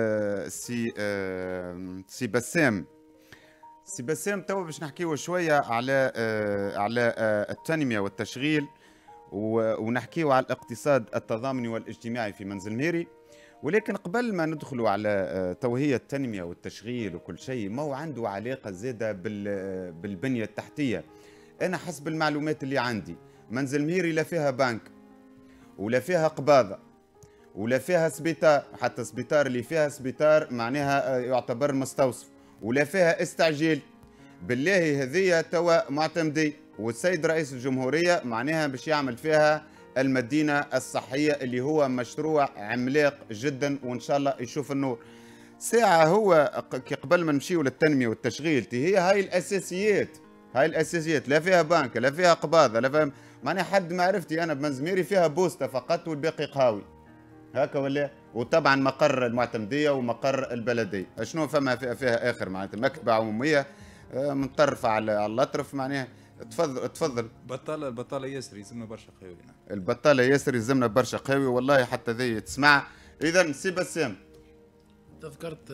سي بسام، سي بسام توا باش نحكيو شوية على التنمية والتشغيل، ونحكيو على الاقتصاد التضامني والاجتماعي في منزلميري. ولكن قبل ما ندخلوا على توهية التنمية والتشغيل وكل شيء، ما هو عنده علاقة زادة بالبنية التحتية. أنا حسب المعلومات اللي عندي منزلميري لا فيها بنك ولا فيها قباضة ولا فيها سبيطار، حتى السبيطار اللي فيها سبيطار معناها يعتبر مستوصف، ولا فيها استعجال. بالله هذه توا معتمدي، والسيد رئيس الجمهورية معناها باش يعمل فيها المدينة الصحية اللي هو مشروع عملاق جدا وإن شاء الله يشوف النور. ساعة هو قبل ما نمشيو للتنمية والتشغيل هي هاي الأساسيات، هاي الأساسيات، لا فيها بنك لا فيها قباضة لا فيها معناها حد معرفتي أنا بمنزميري فيها بوسطة فقط والباقي قهاوي هكا ولا. وطبعا مقر المعتمدية ومقر البلدية شنو فيها آخر معناتها مكتبة عمومية منطرفة على الأطرف معناها. تفضل. البطالة ياسر يلزمنا برشا قهاوي. البطالة ياسر يلزمنا برشا قهاوي والله حتى ذي تسمع. إذا سي بسام تذكرت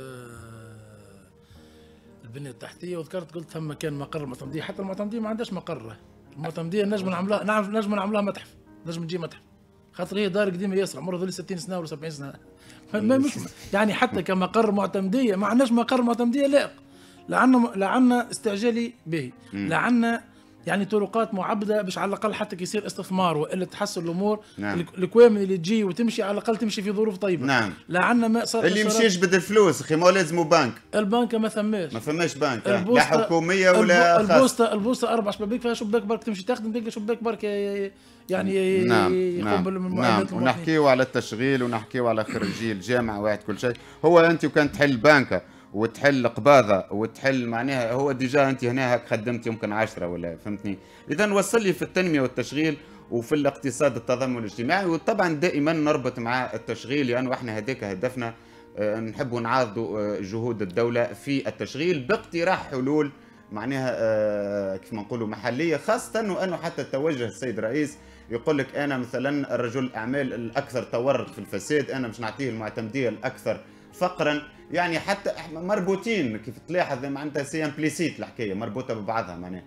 البنية التحتية وذكرت قلت ثم كان مقر المعتمدية، حتى المعتمدية ما عندهاش مقر. المعتمدية نجم نعملها متحف، نجم تجي متحف، خاطر هي دار قديمة ياسر عمرها ذولي 60 سنة ولا 70 سنة. مش يعني حتى كمقر معتمدية ما عندناش مقر معتمدية لائق. لا عندنا استعجالي به، لا عندنا يعني طرقات معبده باش على الاقل حتى يصير استثمار والا تحسن الامور. نعم. الكوامن اللي تجي وتمشي على الاقل تمشي في ظروف طيبه. نعم. لا عندنا ما صار اللي يمشي يجبد الفلوس اخي ما لازمه بنك. البنك ما فماش بنك لا حكوميه ولا خاص. البوسطه 4 شبابيك فيها شباك برك تمشي تخدم تلقى شباك برك يعني يقوم بالمعاملات. ونحكيو على التشغيل ونحكيو على خريجي الجامعه واحد كل شيء. هو انت وكان تحل بنكه وتحل قباضه وتحل معناها هو ديجا انت هنا هاك خدمت يمكن 10 ولا فهمتني. اذا وصل لي في التنميه والتشغيل وفي الاقتصاد التضامن الاجتماعي. وطبعا دائما نربط مع التشغيل لانه يعني احنا هذاك هدفنا نحبوا نعاضدوا جهود الدوله في التشغيل باقتراح حلول معناها كيف ما نقولوا محليه، خاصه وانه حتى توجه السيد الرئيس يقول لك انا مثلا الرجل الاعمال الاكثر تورط في الفساد انا مش نعطيه المعتمديه الاكثر فقرا. يعني حتى مربوطين كيف تلاحظ معناتها سي امبليسيت الحكايه مربوطه ببعضها معناها.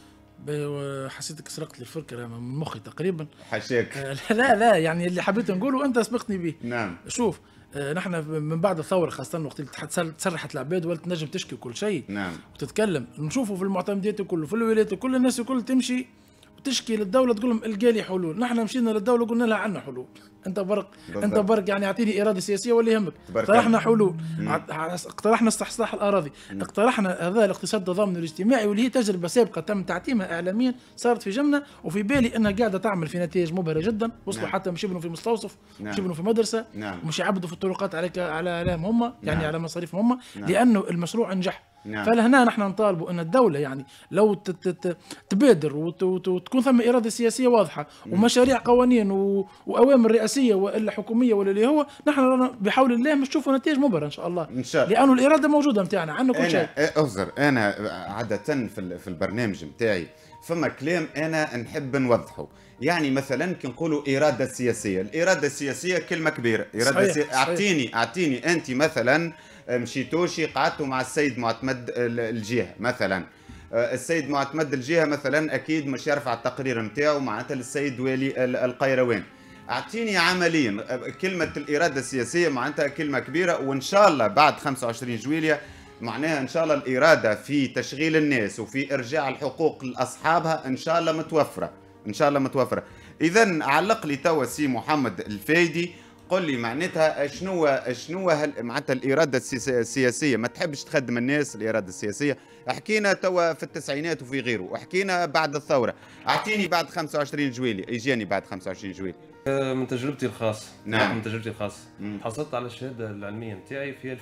حسيتك سرقت لي الفكره من مخي تقريبا. حشاك. لا يعني اللي حبيت نقوله انت سبقتني به. نعم. شوف نحن من بعد الثوره خاصه وقت اللي تسرحت العباد ولات تنجم تشكي كل شيء. نعم. وتتكلم نشوفوا في المعتمديات كله في الولايات كل الناس الكل تمشي وتشكي للدوله تقول لهم القى لي حلول. نحن مشينا للدوله قلنا لها عندنا حلول. انت برك يعني اعطيني اراده سياسيه ولا يهمك. اقترحنا حلول، اقترحنا استصلاح الاراضي، اقترحنا هذا الاقتصاد التضامن الاجتماعي واللي هي تجربه سابقه تم تعتيمها اعلاميا صارت في جمنا وفي بالي انها قاعده تعمل في نتائج مبهره جدا. وصلوا حتى مش يبنوا في مستوصف، مش يبنوا في مدرسه، مش يعبدوا في الطرقات على الام هم يعني على مصاريفهم هم، لانه المشروع نجح. فلهنا نحن نطالبوا ان الدوله يعني لو تبادر وتكون ثم اراده سياسيه واضحه ومشاريع قوانين واوامر رئاسيه والا حكوميه ولا اللي هو نحن بحول الله مش نشوفوا نتائج مبهره ان شاء الله. ان شاء الله. لانه الاراده موجوده نتاعنا عندنا كل شيء. اعذر انا عاده في البرنامج نتاعي فما كلام انا نحب نوضحه. يعني مثلا كي نقولوا اراده سياسيه، الاراده السياسيه كلمه كبيره. اراده اعطيني انت مثلا مشيتوشي قعدتوا مع السيد معتمد الجهه مثلا، السيد معتمد الجهه مثلا اكيد مش يرفع التقرير نتاعو معناتها للسيد والي القيروان. اعطيني عمليا كلمه الاراده السياسيه معناتها كلمه كبيره. وان شاء الله بعد 25 جويلية معناها ان شاء الله الاراده في تشغيل الناس وفي ارجاع الحقوق لاصحابها ان شاء الله متوفره، ان شاء الله متوفره. اذا علق لي توا سي محمد الفايدي قل لي معناتها شنو معناتها الاراده السياسيه. ما تحبش تخدم الناس الاراده السياسيه. حكينا توا في التسعينات وفي غيره وحكينا بعد الثوره. اعطيني بعد 25 جويلية اجاني بعد 25 جويلية من تجربتي الخاصه. نعم. من تجربتي الخاصه حصلت على الشهاده العلميه نتاعي في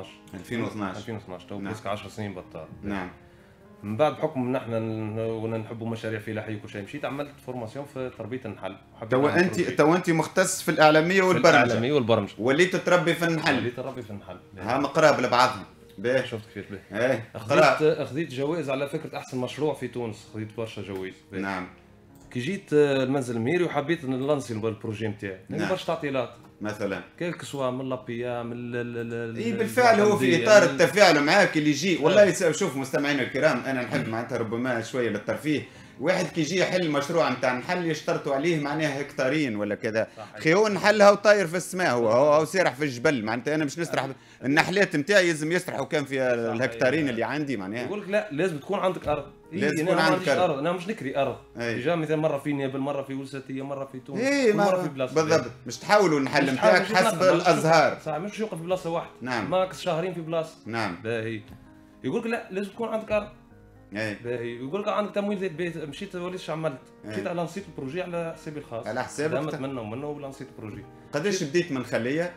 2012 تو بلسك 10 سنين بطال. نعم. من بعد بحكم نحن نحبوا مشاريع فلاحيه وكل شيء مشيت عملت فورماسيون في تربيه النحل. تو انت مختص في الاعلاميه والبرمجه. وليت تربي في النحل. وليت تربي في النحل. ها قراب لبعضهم. باهي. شفت كيف باهي. خذيت جوائز على فكره احسن مشروع في تونس. خذيت برشا جوائز. نعم. كي جيت المنزل المهيري وحبيت نلانسي البروجي نتاعي برشا تعطيلات مثلا كيلك سوا من لابيا من اي بالفعل هو في اطار التفاعل معاك اللي يجي والله. شوف مستمعينا الكرام، انا نحب معناتها ربما شويه للترفيه، واحد كي يجي يحل مشروع نتاع نحل يشترطوا عليه معناها هكتارين ولا كذا، خي هو نحلها وطاير في السماء، هو سارح في الجبل، معناتها انا مش نسرح النحلات نتاعي لازم يسرحوا كان في الهكتارين اللي عندي معناها. يقول لك لا لازم تكون عندك ارض، لازم تكون عندك ارض. انا مش نكري ارض ديجا، مثلا مره في نابل، مره في وسطيه، مره في تونس، مره في بلاصه بالضبط. مش تحاولوا الحل نتاعك حسب الازهار، صح، مش يوقف في بلاصه واحده. نعم. ماكس شهرين في بلاصه. نعم. باهي. يقول لك لا لازم تكون عندك ارض. باهي. يقول لك عندك تمويل زي البيت، مشيت وليش عملت؟ مشيت على نسيت البروجي على حسابي الخاص، على حسابك دامت منه ولا نسيت البروجي. قداش بديت من خليه؟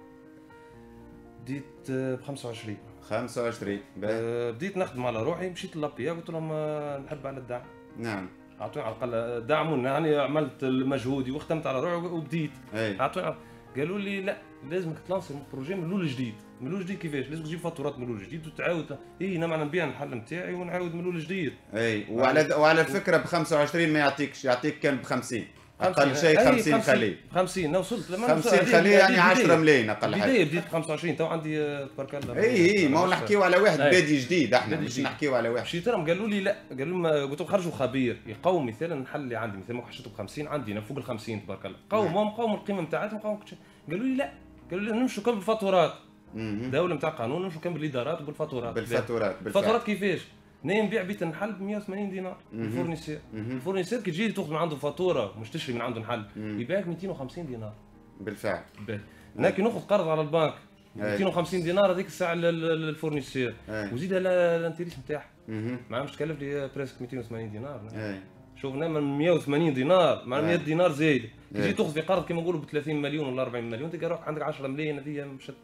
بديت ب 25. 25 بديت نخدم على روحي، مشيت للابيا قلت لهم نحب على الدعم. نعم. اعطوني على الاقل دعموني، يعني عملت مجهودي وختمت على روحي وبديت. اعطوني، قالوا لي لا لازمك تلانسي البروجي من الاول جديد. من الاول جديد كيفاش؟ لازم تجيب فاتورات من الاول جديد وتعاود. انا معنى نبيع الحل نتاعي ونعاود من الاول جديد. وعلى الفكره ب 25 ما يعطيكش، يعطيك كان ب 50 اقل شيء. 50 خليه 50 انا وصلت لما 50 خليه يعني 10 ملايين اقل حاجه. بدايه بديت ب 25 تو عندي تبارك الله. ما هو نحكيو على واحد بادي جديد، احنا مش نحكيو على واحد. مشيت لهم قالوا لي لا، قالوا لهم قلت لهم خرجوا خبير يقوم مثلا الحل اللي عندي، مثلا ما حشيته ب 50 عندي انا فوق ال 50 تبارك الله، قوموا القيمه نتاعتهم قالوا لي لا، قالوا لي نمشوا كم بالفاتورات. دوله نتاع قانون نمشوا كم بالادارات وبالفاتورات. بالفاتورات كيفاش؟ انا نبيع بيت النحل ب 180 دينار الفورنيسير. الفورنيسير كي تجي تاخذ من عنده فاتوره مش تشري من عنده نحل يبيعك 250 دينار بالفعل. انا كي ناخذ قرض على البنك 250 دينار هذيك الساعه للفورنيسير وزيد الانتريس نتاعها ما عادش تكلف لي بريسك 280 دينار. شوف من 180 دينار مع 100 دينار زايد تجي تاخذ في قرض كما نقولوا ب 30 مليون ولا 40 مليون، تلقى روحك عندك 10 ملايين. هذه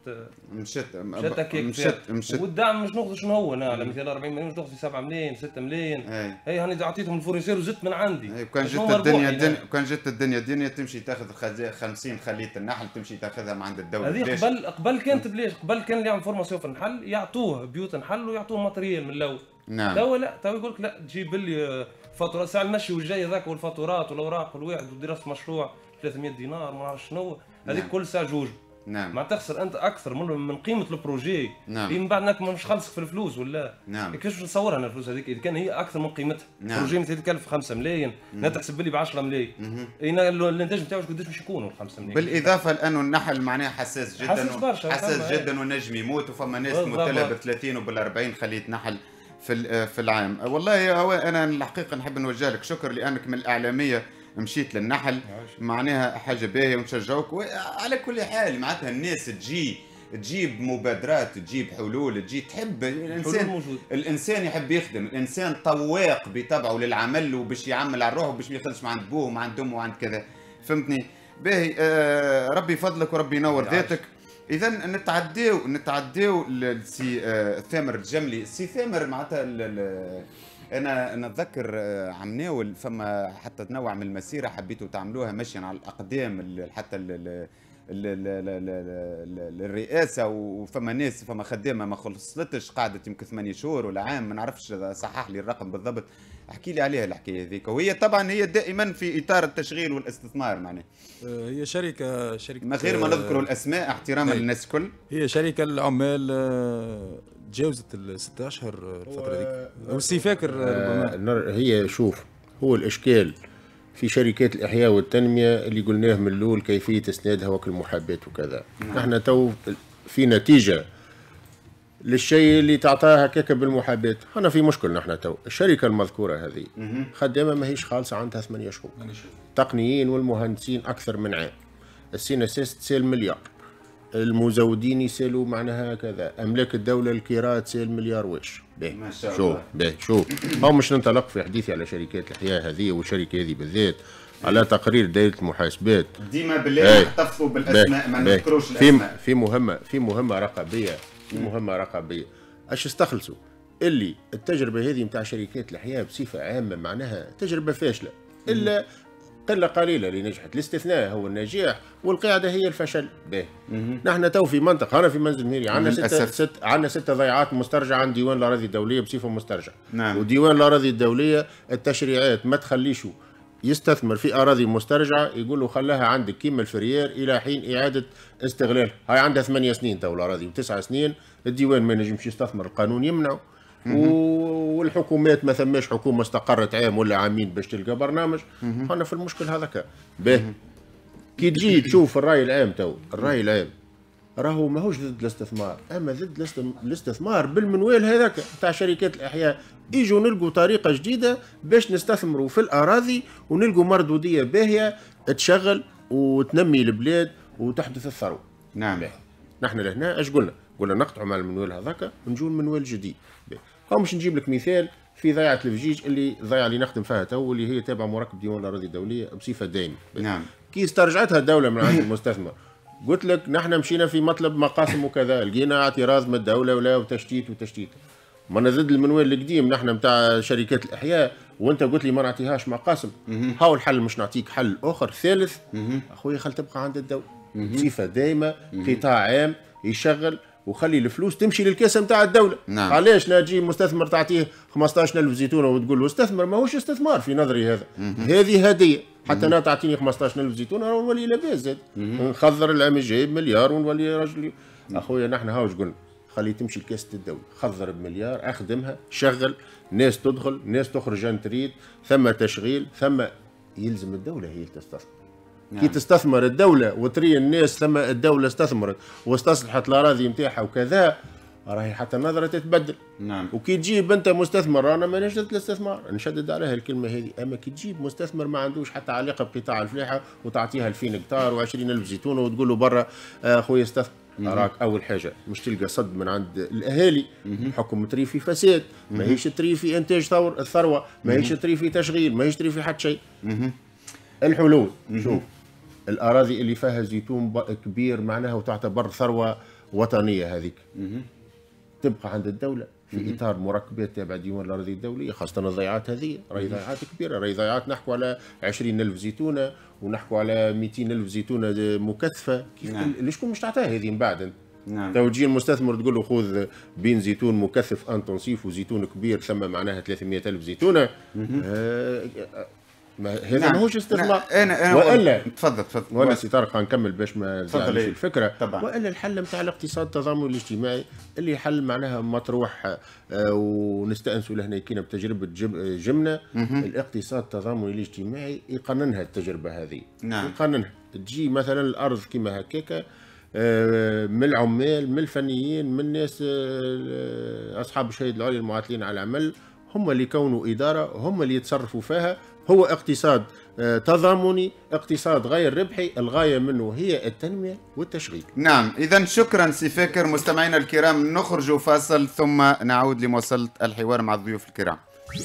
مشت والدعم مش ناخذ شنو هو انا على مثال 40 مليون ناخذ في 7 ملايين 6 ملايين. هي هاني عطيتهم الفورنيسير وزدت من عندي. وكان جت الدنيا تمشي تاخذ 50 خليه النحل تمشي تاخذها من عند الدوله. هذه قبل كانت بلاش، قبل كان اللي يعمل فورماسيون في النحل يعطوه بيوت نحل ويعطوه ماتريال من الاول. نعم. تو لا، تو يقول لك لا تجيب لي فاتوره ساعه المشي والجاي ذاك والفاتورات والاوراق والواحد ودراسه مشروع 300 دينار ما نعرف شنو هذيك كل ساعه جوج. نعم. ما تخسر انت اكثر من قيمه البروجي. نعم. من بعد انك مش خلصك في الفلوس ولا. نعم. كيفاش نصورها انا الفلوس هذيك اذا كان هي اكثر من قيمتها. نعم. بروجي مثلا يتكلف 5 ملايين انا تحسب لي ب 10 ملايين. انا الانتاج نتاعو قداش باش يكونوا 5 ملايين. بالاضافه لانه النحل معناها حساس جدا حساس جدا ونجم يموت، وفما ناس تموتلها ب 30 وبال 40 خليه نحل في العام. والله هو انا الحقيقه نحب نوجه لك شكر لانك من الاعلاميه مشيت للنحل، معناها حاجه باهيه ونشجعوك. وعلى كل حال معناتها الناس تجيب مبادرات، تجيب حلول، تجي تحب الانسان يحب يخدم، الانسان طواق بطبعه للعمل وباش يعمل على روحه وباش ما يخدمش مع عند بوه ومع عند امه وعند كذا، فهمتني؟ باهي. ربي يفضلك وربي ينور ذاتك. اذا نتعداو للسي ثامر الجملي. سي ثامر معناتها انا نتذكر عمناول فما حتى تنوع من المسيره حبيتوا تعملوها ماشيا على الاقدام حتى الرئاسه، وفما ناس فما خدامه ما خلصتش قعدت يمكن 8 شهور ولا عام ما نعرفش، صحح لي الرقم بالضبط. احكي لي عليها الحكايه هذيك. وهي طبعا هي دائما في اطار التشغيل والاستثمار معناها. هي شركه من غير ما نذكروا الاسماء احتراما للناس الكل. هي شركه العمال تجاوزت ال6 اشهر الفتره هذيك. والسي فاكر ربما هي شوف هو الاشكال في شركات الاحياء والتنميه اللي قلناه من الاول كيفيه اسنادها وكالمحاباه وكذا. احنا تو في نتيجه للشيء اللي تعطاها هكاك بالمحاباه. انا في مشكل نحن تو الشركه المذكوره هذه خدامه ماهيش خالصه عندها 8 شهور. التقنيين والمهندسين اكثر من عام. السيناسيس تسال مليار، المزودين يسالوا معناها كذا، املاك الدوله الكراء تسال مليار واش. ما شاء الله. شوف هو مش ننطلق في حديثي على شركات الاحياء هذه والشركه هذه بالذات على تقرير دائره المحاسبات. ديما بالله احتفظوا بالاسماء ما نذكروش الاسماء. في مهمه رقابيه اش استخلصوا اللي التجربه هذه نتاع شركات الاحياء بصفه عامه معناها تجربه فاشله، الا قله قليله اللي نجحت. الاستثناء هو النجاح والقاعده هي الفشل. نحن تو في منطقه، انا في منزل ميري عندنا 6 ضيعات مسترجعه عن ديوان الاراضي الدوليه بصفه مسترجعه. نعم. وديوان الاراضي الدوليه التشريعات ما تخليشوا يستثمر في اراضي مسترجعه يقول له خلاها عندك كيما الفريير الى حين اعاده استغلالها. هاي عندها 8 سنين تو الاراضي و9 سنين الديوان ما ينجمش يستثمر، القانون يمنعه. والحكومات ما ثماش حكومه استقرت عام ولا عامين باش تلقى برنامج. احنا في المشكل هذاك. باهي كي تجي تشوف الراي العام تو، الراي العام راهو ماهوش ضد الاستثمار، اما ضد الاستثمار بالمنوال هذاك تاع شركات الاحياء. يجوا نلقوا طريقه جديده باش نستثمروا في الاراضي ونلقوا مردوديه باهيه تشغل وتنمي البلاد وتحدث الثروه. نعم. نحن لهنا اش قلنا؟ قلنا نقطعوا مع المنوال هذاك ونجوا المنوال جديد. هاو باش نجيب لك مثال في ضيعه الفجيج اللي ضيعه اللي نخدم فيها تو، اللي هي تابعه مركب ديوان الاراضي الدوليه بصفه دائمه. نعم. كي استرجعتها الدوله من عند المستثمر قلت لك نحن مشينا في مطلب مقاسم وكذا، لقينا اعتراض من الدوله ولا وتشتيت. ما انا ضد المنوال القديم نحن نتاع شركات الاحياء، وانت قلت لي ما نعطيهاش مقاسم. هاو الحل، مش نعطيك حل اخر ثالث اخويا، خل تبقى عند الدوله بصفه دائمه، قطاع عام يشغل وخلي الفلوس تمشي للكاسه نتاع الدوله. نعم. علاش نجي مستثمر تعطيه 15,000 زيتونه وتقول له استثمر؟ ماهوش استثمار في نظري هذا. هذه هديه. حتى انا تعطيني 15,000 زيتونه ونولي لاباس زاد نخضر العام الجاي بمليار ونولي راجل. اخويا نحن هاوش قلنا خلي تمشي لكاسه الدوله، خضر بمليار، اخدمها، شغل، ناس تدخل ناس تخرج ان تريد، ثم تشغيل، ثم يلزم الدوله هي تستثمر. نعم. كي تستثمر الدوله وتري الناس ثم الدوله استثمرت واستصلحت الاراضي نتاعها وكذا، راهي حتى النظره تتبدل. نعم. وكي تجيب انت مستثمر، انا ما نشدد الاستثمار، نشدد عليها الكلمه هذه، اما كي تجيب مستثمر ما عندوش حتى علاقه بقطاع الفلاحه وتعطيها 2000 هكتار و20,000 زيتونه وتقول له برا خويا استثمر، راك اول حاجه مش تلقى صد من عند الاهالي. حكم تريفي فساد، ماهيش تريفي انتاج الثروه، ماهيش تريفي تشغيل، ماهيش تريفي حتى شيء. الحلول شوف، الاراضي اللي فيها زيتون كبير معناها وتعتبر ثروه وطنيه هذيك، تبقى عند الدوله في اطار مركبات تابع ديوان الاراضي الدوليه، خاصه الضيعات هذه راهي ضيعات كبيره، راهي ضيعات نحكوا على 20,000 زيتونه ونحكوا على 200,000 زيتونه مكثفه. كيف شكون مش تعطيها هذه من بعد؟ نعم. تو تجي المستثمر تقول له خذ بين زيتون مكثف انتونسيف وزيتون كبير ثم معناها 300,000 زيتونه. هذا نعم. ماهوش استثمار. أنا والا تفضل ولا سي طارق نكمل باش ما نزعلش الفكره طبعا. والا الحل نتاع الاقتصاد التضامن الاجتماعي اللي حل معناها مطروح ونستانسوا لهنا كينا بتجربه جمنه. الاقتصاد التضامن الاجتماعي يقننها التجربه هذه. نعم. يقننها تجي مثلا الارض كما هكاكا من العمال، من الفنيين، من الناس اصحاب الشهاده العليا المعاطلين على العمل، هم اللي يكونوا اداره، هم اللي يتصرفوا فيها. هو اقتصاد تضامني، اقتصاد غير ربحي، الغايه منه هي التنميه والتشغيل. نعم، اذا شكرا سي فاكر. مستمعينا الكرام نخرج فاصل ثم نعود لمواصله الحوار مع الضيوف الكرام.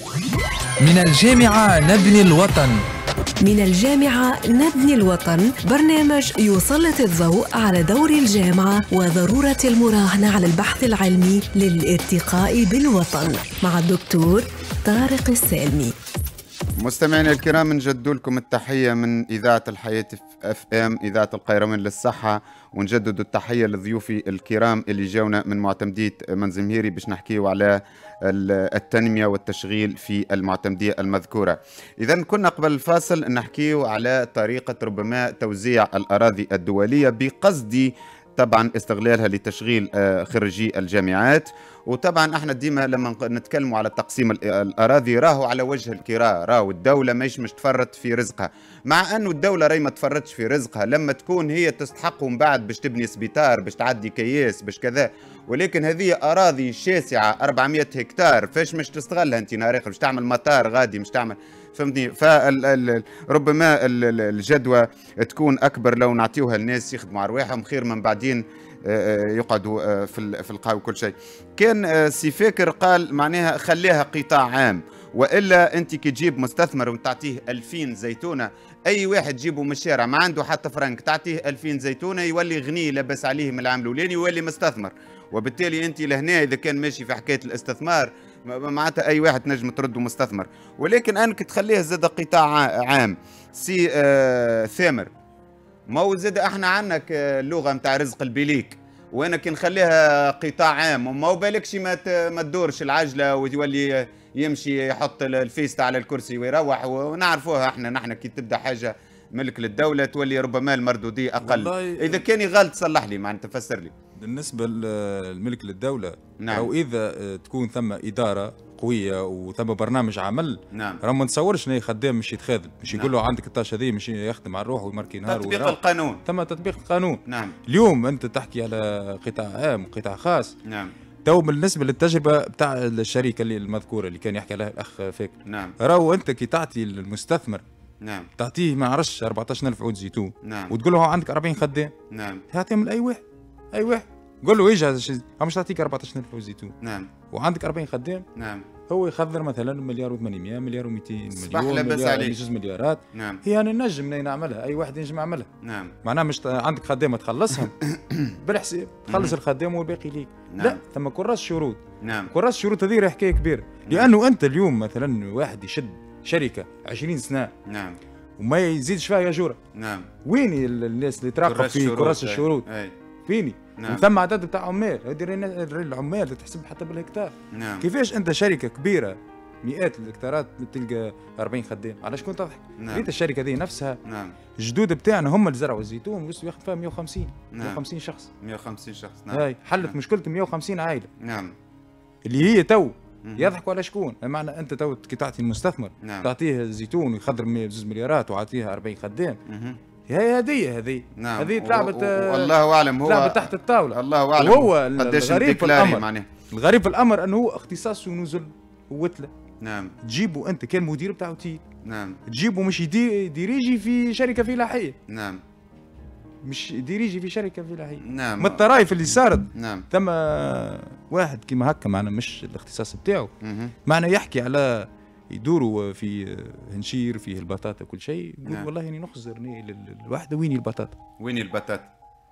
من الجامعه نبني الوطن. من الجامعة نبني الوطن، برنامج يسلط الضوء على دور الجامعة وضرورة المراهنة على البحث العلمي للارتقاء بالوطن مع الدكتور طارق السالمي. مستمعينا الكرام نجدد لكم التحية من إذاعة الحياة FM إذاعة القيروان للصحة، ونجدد التحية لضيوفي الكرام اللي جاونا من معتمدية منزمهيري باش نحكيوا على التنمية والتشغيل في المعتمدية المذكورة. إذا كنا قبل الفاصل نحكيوا على طريقة ربما توزيع الأراضي الدولية بقصد طبعا استغلالها لتشغيل خريجي الجامعات. وطبعا احنا ديما لما نتكلموا على تقسيم الاراضي راهو على وجه الكراء، راهو الدوله مش تفرط في رزقها، مع انه الدوله راهي ما تفرطش في رزقها لما تكون هي تستحق من بعد باش تبني سبيطار، باش تعدي كياس، باش كذا. ولكن هذه اراضي شاسعه 400 هكتار، فاش مش تستغلها انت نهار اخر؟ مش تعمل مطار غادي، مش تعمل، فهمتني؟ فربما الجدوى تكون اكبر لو نعطيوها الناس يخدموا على رواحهم خير من بعدين يقعدوا في القهوة وكل شيء. كان سي فاكر قال معناها خليها قطاع عام، والا انت كي تجيب مستثمر وتعطيه 2000 زيتونه، اي واحد تجيبه من الشارع ما عنده حتى فرنك تعطيه 2000 زيتونه يولي غني لاباس عليه من العام الاولاني يولي مستثمر. وبالتالي انت لهنا اذا كان ماشي في حكايه الاستثمار معناتها اي واحد نجم ترده مستثمر. ولكن انك تخليه زاد قطاع عام. سي ثامر، ما هو زاد احنا عندك اللغه نتاع رزق البليك، وانا كي نخليها قطاع عام ما هو بالكش ما تدورش العجله ويولي يمشي يحط الفيستا على الكرسي ويروح، ونعرفوها احنا نحن كي تبدا حاجه ملك للدوله تولي ربما المردوديه اقل. اذا كان غلط صلح لي، معناتها تفسر لي. بالنسبه للملك للدوله، نعم. او اذا تكون ثم اداره قويه وثم برنامج عمل، نعم. راه ما نتصورش انه خدام مش يتخاذل، مش يقول له عندك الطاشه هذه مش يخدم على روحه ويماركي نهار تطبيق القانون. ثم تطبيق القانون. نعم. اليوم انت تحكي على قطاع عام وقطاع خاص. نعم. تو بالنسبه للتجربه بتاع الشركه اللي المذكوره اللي كان يحكي عليها الاخ فاكر. نعم. راهو انت كي تعطي المستثمر، نعم، تعطيه ما عرفش 14,000 عود زيتون، نعم، وتقول له عندك 40 خدام، نعم، تعطيهم لاي واحد، اي واحد قول له ايش مش تعطيك 14,000 عود زيتون، نعم، وعندك 40 خدام، نعم، هو يخذر مثلا مليار و800 مليار و200 مليون، لاباس عليه 2 مليارات. نعم. هي انا نجم نعملها، اي واحد ينجم يعملها. نعم. معناها مش عندك خدامه تخلصهم بالحساب، تخلص الخدام والباقي ليك. نعم. لا، ثم كراس شروط. نعم. كراس الشروط هذه راهي حكايه كبيره، لانه انت اليوم مثلا واحد يشد شركه 20 سنه، نعم، وما يزيدش فيها ياجوره، نعم، وين الناس اللي تراقب في كراس الشروط؟ فيني؟ نعم. ثم عدد بتاع عمال، هذه العمال تحسب حتى بالهكتار. نعم. كيفاش انت شركه كبيره مئات الهكتارات تلقى 40 خدام؟ علاش كنت تضحك؟ نعم. ريت الشركه دي نفسها، نعم، الجدود بتاعنا هم اللي زرعوا الزيتون ويخدم فيها 150 نعم. 150 شخص. 150 شخص. نعم. هاي حلت نعم. مشكله 150 عائله. نعم. اللي هي تو يضحكوا على شكون؟ بمعنى انت تو كي تعطي المستثمر، نعم. تعطيه الزيتون ويخضر 2 مليارات وعطيها 40 خدام، هي هذه. نعم. هذه تلعبت والله اعلم، هو تلعبت تحت الطاوله. الله اعلم. وهو قداش الغريب في الامر، معناه الغريب في الامر انه هو اختصاصه نزل ووتله. نعم. تجيبه انت كان مدير بتاعه تيل، نعم، تجيبه مش ديريجي في شركه فلاحيه، نعم، مش ديريجي في شركه فلاحيه. نعم. من الطرائف اللي صارت، نعم، ثم واحد كيما هكا معنا مش الاختصاص بتاعه، معنا يحكي على يدوروا في هنشير فيه البطاطا كل شيء، يقول نعم. والله اني نخزرني الواحده وين البطاطا، وين البطاطا؟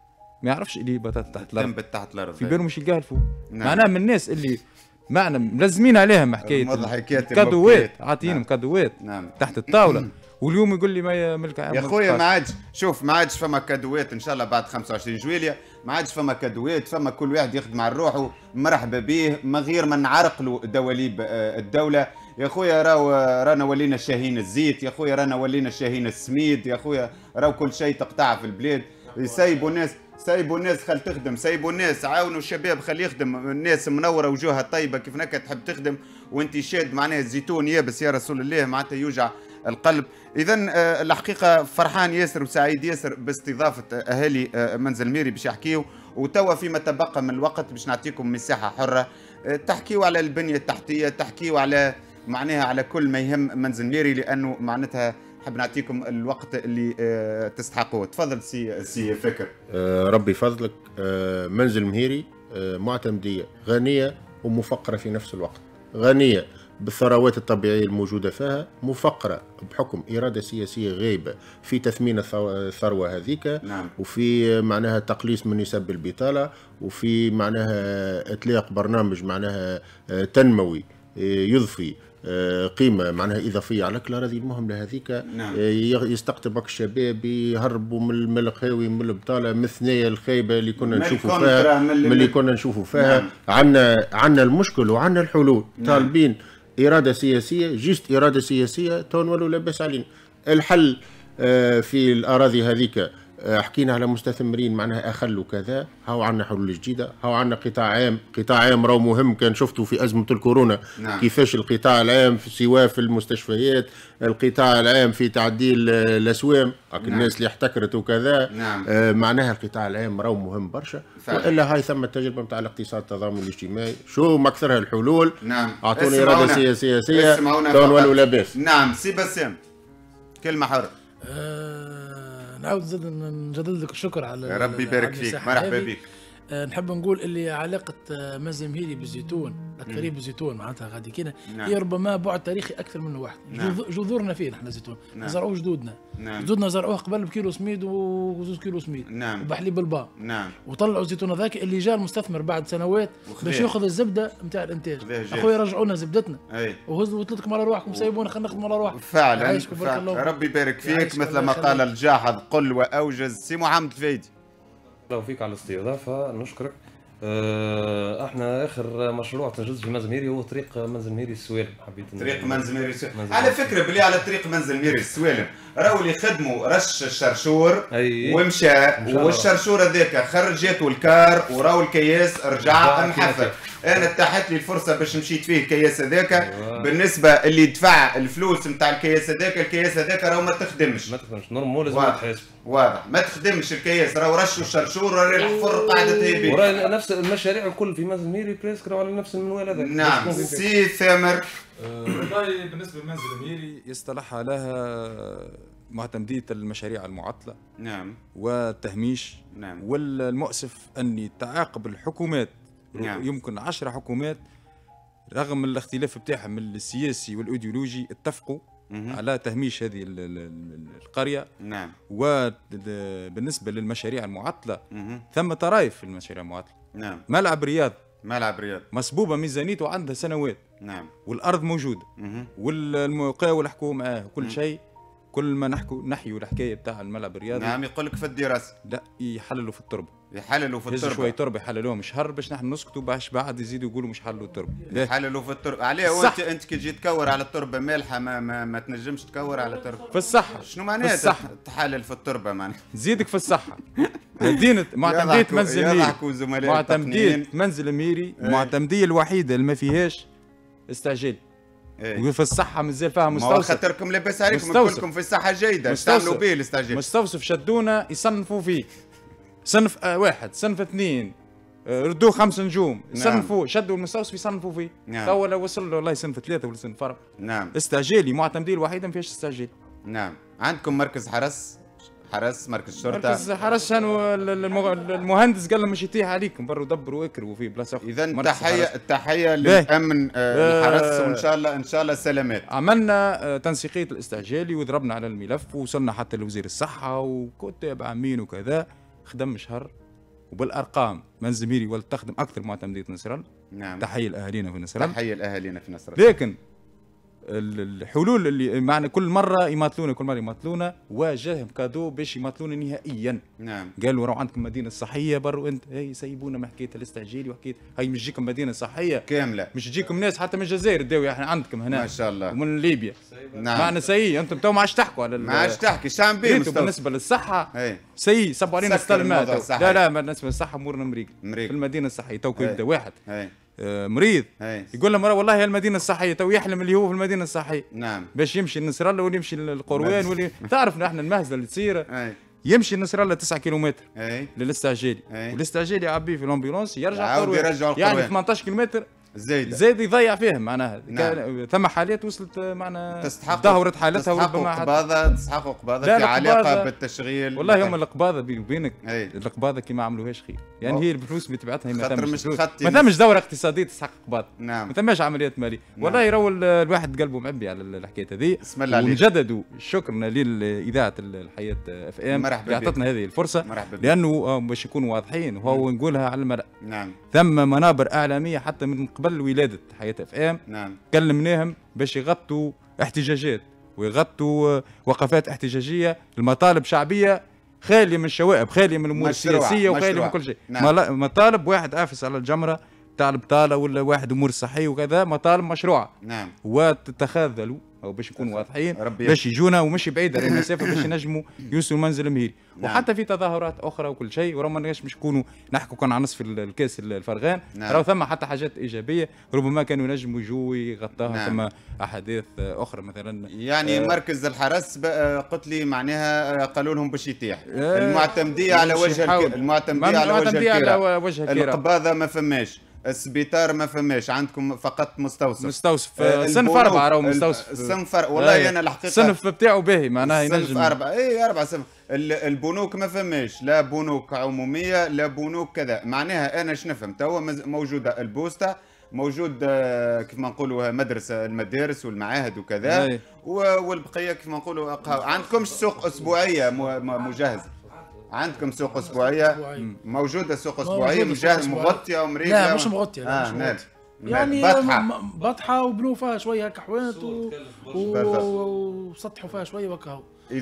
ما يعرفش اللي بطاطا تحت الارض، تنبت تحت الارض، في بالهم مش يلقاها الفوق. نعم. معناها من الناس اللي معنا ملزمين عليهم حكايه كادوات، عاطينهم كادوات نعم. تحت الطاوله، واليوم يقول لي ما ملك عام. يا خويا ما عادش، شوف ما عادش فما كادوات ان شاء الله بعد 25 جويلية، ما عادش فما كادوات، فما كل واحد يخدم على روحه، مرحبا به، من غير ما نعرقلوا دواليب الدوله. يا خويا رانا ولينا شاهين الزيت، يا خويا رانا ولينا شاهين السميد، يا خويا راو كل شيء تقطع في البلاد. سايبوا الناس خل تخدم، سايبوا الناس، عاونوا الشباب خلي يخدم، الناس منوره وجوهها طيبه كيف هكا تحب تخدم، وانت شاد معناها الزيتون يابس يا رسول الله معناتها يوجع القلب. اذا الحقيقه فرحان ياسر وسعيد ياسر باستضافه اهالي منزل ميري باش يحكيوا، وتوا فيما تبقى من الوقت باش نعطيكم مساحه حره تحكيوا على البنيه التحتيه، تحكيوا على معناها على كل ما يهم منزل ميري، لانه معناتها نحب نعطيكم الوقت اللي تستحقوه. تفضل سي فكر. ربي فضلك. منزل مهيري معتمديه غنيه ومفقره في نفس الوقت، غنيه بالثروات الطبيعيه الموجوده فيها، مفقره بحكم اراده سياسيه غايبه في تثمين الثروه هذيك. نعم. وفي معناها تقليص من نسب البطاله، وفي معناها اطلاق برنامج معناها تنموي يضفي قيمه معناها اضافيه على كل الاراضي المهمله هذيك. نعم. يستقطبك الشباب يهربوا من الخاوي من البطاله من الثنايا الخايبه اللي كنا نشوفوا فيها، من اللي كنا نشوفوا فيها. نعم. عندنا المشكل وعندنا الحلول. نعم. طالبين اراده سياسيه، جيست اراده سياسيه تون ولو لاباس علينا. الحل في الاراضي هذيك حكينا على مستثمرين معناها اخلوا كذا، هاو عندنا حلول جديده، هاو عندنا قطاع عام راهو مهم. كان شفتوا في ازمه الكورونا. نعم. كيفاش القطاع العام سواء في المستشفيات، القطاع العام في تعديل الاسوام. نعم. الناس اللي احتكرت وكذا. نعم. معناها القطاع العام راهو مهم برشا. والا هاي ثم التجربه نتاع الاقتصاد التضامن الاجتماعي، شو ما اكثرها الحلول. نعم. اعطوني اراده سياسيه دون ولو لاباس. نعم. سي بسام كلمه حره. نعاود زاد نجدد لك الشكر على ربي يبارك فيك، مرحبا بك. نحب نقول اللي علاقة منزل مهيري بالزيتون، الأكثرية بالزيتون معناتها غادي كينا. نعم. هي ربما بعد تاريخي أكثر من واحد. نعم. جذورنا فين احنا زيتون. نعم. زرعوه جدودنا. نعم. جدودنا زرعوه قبل بكيلو سميد و2 كيلو سميد. نعم. وبحليب البا. نعم. وطلعوا الزيتون هذاك اللي جاء المستثمر بعد سنوات باش ياخذ الزبدة نتاع الإنتاج. أخويا رجعوا لنا زبدتنا. وهزوا وثلثكم على رواحكم، سيبونا خلينا نخدموا على رواحكم. فعلا. ربي يبارك فيك. مثل ما قال الجاحظ قل وأوجز. سي محمد الفايدي. الله فيك على الاستضافه، نشكرك. احنا اخر مشروع تنجز في منزل ميري هو طريق منزل ميري السوالم. حبيت طريق منزل ميري السوالم. على فكره بلي على طريق منزل ميري السوالم راهو اللي خدموا رش الشرشور ومشى، والشرشور هذاك خرجته الكار وراهو الكياس رجع محفل. انا اتاحت لي الفرصه باش مشيت فيه الكياس هذاك. بالنسبه اللي دفع الفلوس نتاع الكياس هذاك راهو ما تخدمش نورمال لازم تحاسب. واضح ما تخدمش الكياس، راهو رشوا الشرشور وراه الحفر قاعده تهبي. وراه نفس المشاريع الكل في منزل ميري بريسك راهو على نفس المنوال هذاك. نعم. سي ثامر. والله بالنسبه لمنزل ميري يصطلح لها معتمدية المشاريع المعطلة. نعم. والتهميش. نعم. والمؤسف أن تعاقب الحكومات. نعم. يمكن 10 حكومات رغم الاختلاف بتاعهم السياسي والايديولوجي اتفقوا على تهميش هذه القرية. نعم. وبالنسبة للمشاريع المعطلة ثم طرائف في المشاريع المعطلة. نعم. ملعب رياض مسبوبة ميزانيته عندها سنوات. نعم. والأرض موجودة. والمقاول حكوا معاه وكل شيء. كل ما نحيوا الحكايه بتاع الملعب الرياضي. نعم. يقول لك في الدراسه لا يحللوا في التربه. شويه تربه يحللوها مش حر باش نحن نسكتوا باش بعد يزيدوا يقولوا مش حلوا التربه. يحللوا في التربه. عليه انت كي تجي تكور على التربه مالحه ما تنجمش تكور على التربه. في الصحه شنو معناها تحلل في التربه معناها؟ زيدك في الصحه. مدينه معتمديه منزل ميري المعتمديه الوحيده اللي ما فيهاش استعجال. وفي الصحة مازال فيها مستوصف. خاطركم لاباس عليكم كلكم في الصحة جيدة. تعملوا به الاستعجال. مستوصف شدونا يصنفوا فيه. صنف 1 صنف 2 ردوه 5 نجوم. صنفوا شدوا المستوصف يصنفوا فيه. توا لو وصل له والله صنف 3 ولا صنف 4. نعم. استعجالي معتمدية الوحيدة ما فيهاش استعجال. نعم. عندكم مركز حرس مركز شرطة. مركز حرس المهندس قال لهم مش يتيح عليكم بروا دبروا اكروا في بلاصة. إذا التحية للأمن الحرس وإن شاء الله سلامات. عملنا تنسيقية الاستعجالي وضربنا على الملف ووصلنا حتى لوزير الصحة وكتاب عامين وكذا. خدم شهر وبالأرقام منزل ميري ولد تخدم أكثر معتمدية نصر الله. نعم. تحية لأهالينا في نصر الله. تحية لأهالينا في نصر الله. لكن الحلول اللي معنا كل مرة يماطلونا واجههم كادو باش يماطلونا نهائيا. نعم. قالوا راهو عندكم مدينة صحية برو انت هي سيبونا من حكاية الاستعجالي وحكاية هي مش تجيكم مدينة صحية كاملة. مش تجيكم ناس حتى من الجزائر تداوي احنا عندكم هنا ما شاء الله ومن ليبيا. نعم. معنا سيء انتم تو ما عادش تحكوا على ما عادش تحكي شعب بيه بالنسبة للصحة سيء صبوا علينا استلمات. لا بالنسبة للصحة امورنا مريقة في المدينة الصحية تو يبدا واحد مريض يقول له والله هي المدينه الصحيه تو يحلم اللي هو في المدينه الصحيه. نعم. باش يمشي لنصر الله ولا يمشي للقروان ولا تعرف احنا المهزله اللي تصير. يمشي لنصر الله 9 كيلومتر للاستعجالي والاستعجالي يعبيه في الامبيلونس يرجع قروان يعني 18 كيلومتر زايد يضيع فيهم معناها. نعم. ثم حالات وصلت معنا تدهورت حالتها وربما تستحق قباضه في علاقه بالتشغيل. والله هم القباضه بيني وبينك القباضه كي ما عملوهاش خير يعني هي الفلوس اللي تبعتها ما ثمش دوره اقتصاديه تستحق قباضه. نعم. ما ثماش عمليات ماليه. نعم. والله يرو الواحد قلبه معبي على الحكايه هذه. ونجددوا شكرنا للاذاعه الحياه اف ام اللي اعطتنا هذه الفرصه لانه باش يكونوا واضحين وهو نقولها على الملأ. نعم. ثم منابر اعلاميه حتى من قبل ولاده حياه اف ام. نعم. كلمناهم باش يغطوا احتجاجات ويغطوا وقفات احتجاجيه المطالب شعبيه خاليه من الشوائب خاليه من الامور السياسيه وخاليه من كل شيء. نعم. مطالب واحد عافس على الجمره تاع البطاله ولا واحد امور صحيه وكذا مطالب مشروعه. نعم. وتتخاذلوا او باش يكونوا واضحين باش يجونا ومش بعيد على المسافه باش ينجموا يوصلوا منزل مهيري. نعم. وحتى في تظاهرات اخرى وكل شيء ورغم ما مش نكونوا نحكوا كان على نصف الكاس الفرغان. نعم. راهو ثم حتى حاجات ايجابيه ربما كانوا ينجموا يجوا يغطاها. نعم. ثم احاديث اخرى مثلا يعني مركز الحرس قلت لي معناها قالوا لهم باش يتيح المعتمديه على وجه المعتمديه على وجه الكرة القباضه ما فماش السبيطار ما فماش عندكم فقط مستوصف صنف 4 راهو مستوصف صنف والله انا الحقيقه الصنف بتاعه باهي معناها ينجم صنف 4 4 صنف البنوك ما فماش لا بنوك عموميه لا بنوك كذا معناها انا اش نفهم توا موجوده البوسطه موجود كيف ما نقولوا مدرسه المدارس والمعاهد وكذا والبقيه كيف ما نقولوا عندكمش سوق اسبوعيه مجهزه عندكم سوق اسبوعيه موجوده سوق اسبوعيه مجهزه مغطيه ومريقه لا مش مغطيه يعني بطحه وبنوا فيها شويه هكا حوانت وسطحوا فيها شويه وكا.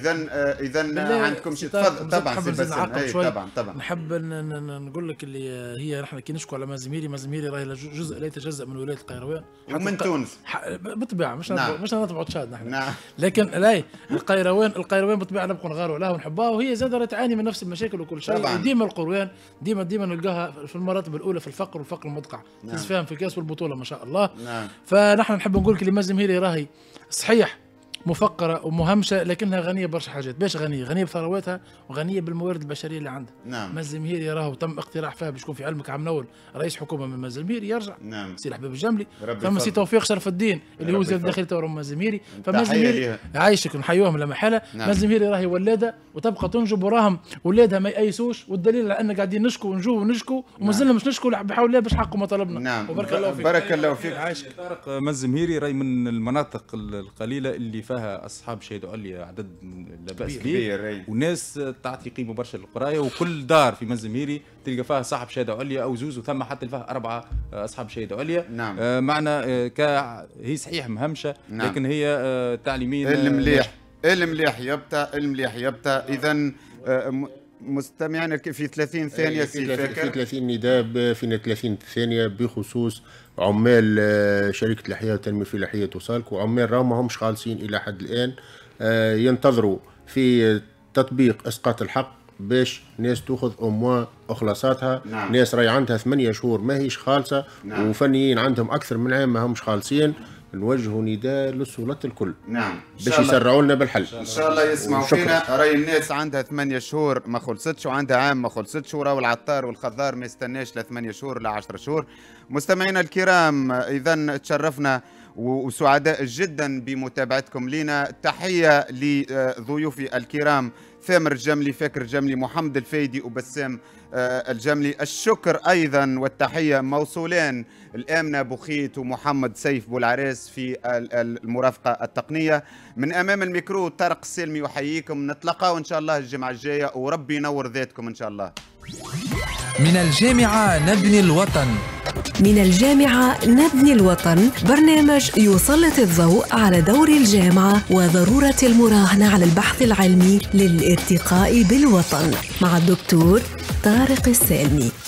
اذا عندكم شيء تفضل. طبعا نحب نقول لك اللي هي نحن كي نشكو على مازميري راهي جزء لا يتجزا من ولايه القيروان ومن تونس بالطبيعه مش نطبعوا تشاد نحن. لكن لا القيروان بالطبيعه نبقوا نغاروا لها ونحبها، وهي زاده تعاني من نفس المشاكل وكل شيء. ديما القروان ديما نلقاها في المراتب الاولى في الفقر والفقر المدقع، تفهم في الكاس والبطوله ما شاء الله. فنحن نحب نقول لك اللي مازميري راهي صحيح مفقرة ومهمشة، لكنها غنية برشا حاجات. باش غنية بثرواتها وغنية بالموارد البشرية اللي عندها. مازمهيري راهو تم اقتراح فيها باش يكون في علمك عام نول رئيس حكومة من مازمهيري يرجع. سي الحبيب الجملي. فما سي توفيق شرف الدين اللي هو وزير الداخلية تو مازمهيري. فمازمهيري عايشك ونحيوهم لا محالة. مازمهيري راهي ولادة وتبقى تنجب، وراهم ولادها ما يأيسوش، والدليل على ان قاعدين نشكو ونشكو ومازلنا مش نشكو بحول الله باش حقوا مطالبنا. وبارك الله فيك. بارك الله فيك. عايشك طارق. مازمهيري راهي من المناطق القليلة اللي فيها اصحاب شهاده عليا عدد لا باس به، وناس تعطي قيمه برشا للقرايه، وكل دار في مازمهيري تلقى فيها صاحب شهاده عليا او زوز، وثم حتى فيها 4 اصحاب شهاده عليا. معنا هي صحيح مهمشه، لكن هي تعليميا المليح يبتا. اذا مستمعنا في 30 ثانيه في 30 نداء فينا 30 ثانيه بخصوص عمال شركه الحياه والتنميه الفلاحيه توصالك، وعمال راهم ما همش خالصين الى حد الان، ينتظروا في تطبيق اسقاط الحق باش ناس تاخذ اموا اخلاصاتها. ناس راهي عندها 8 شهور ما هيش خالصه، وفنيين عندهم اكثر من عام ما همش خالصين. نوجهوا نداء للسلطات الكل باش يسرعوا لنا بالحل. ان شاء الله يسمعوا فينا. راهي الناس عندها 8 شهور ما خلصتش، وعندها عام ما خلصتش، وراهو العطار والخضار ما يستناش لا 8 شهور لا 10 شهور. مستمعينا الكرام، اذا تشرفنا وسعداء جدا بمتابعتكم لنا. تحيه لضيوفي الكرام ثامر الجملي، فاكر الجملي، محمد الفايدي وبسام الجملي. الشكر أيضا والتحية موصولان الآمنة بوخيت ومحمد سيف بولعراس في المرافقة التقنية. من أمام الميكرو طارق السلمي يحييكم. نتلقاو إن شاء الله الجمعة الجاية، وربي ينور ذاتكم إن شاء الله. من الجامعة نبني الوطن. من الجامعة نبني الوطن، برنامج يسلط الضوء على دور الجامعة وضرورة المراهنة على البحث العلمي للارتقاء بالوطن، مع الدكتور طارق السالمي.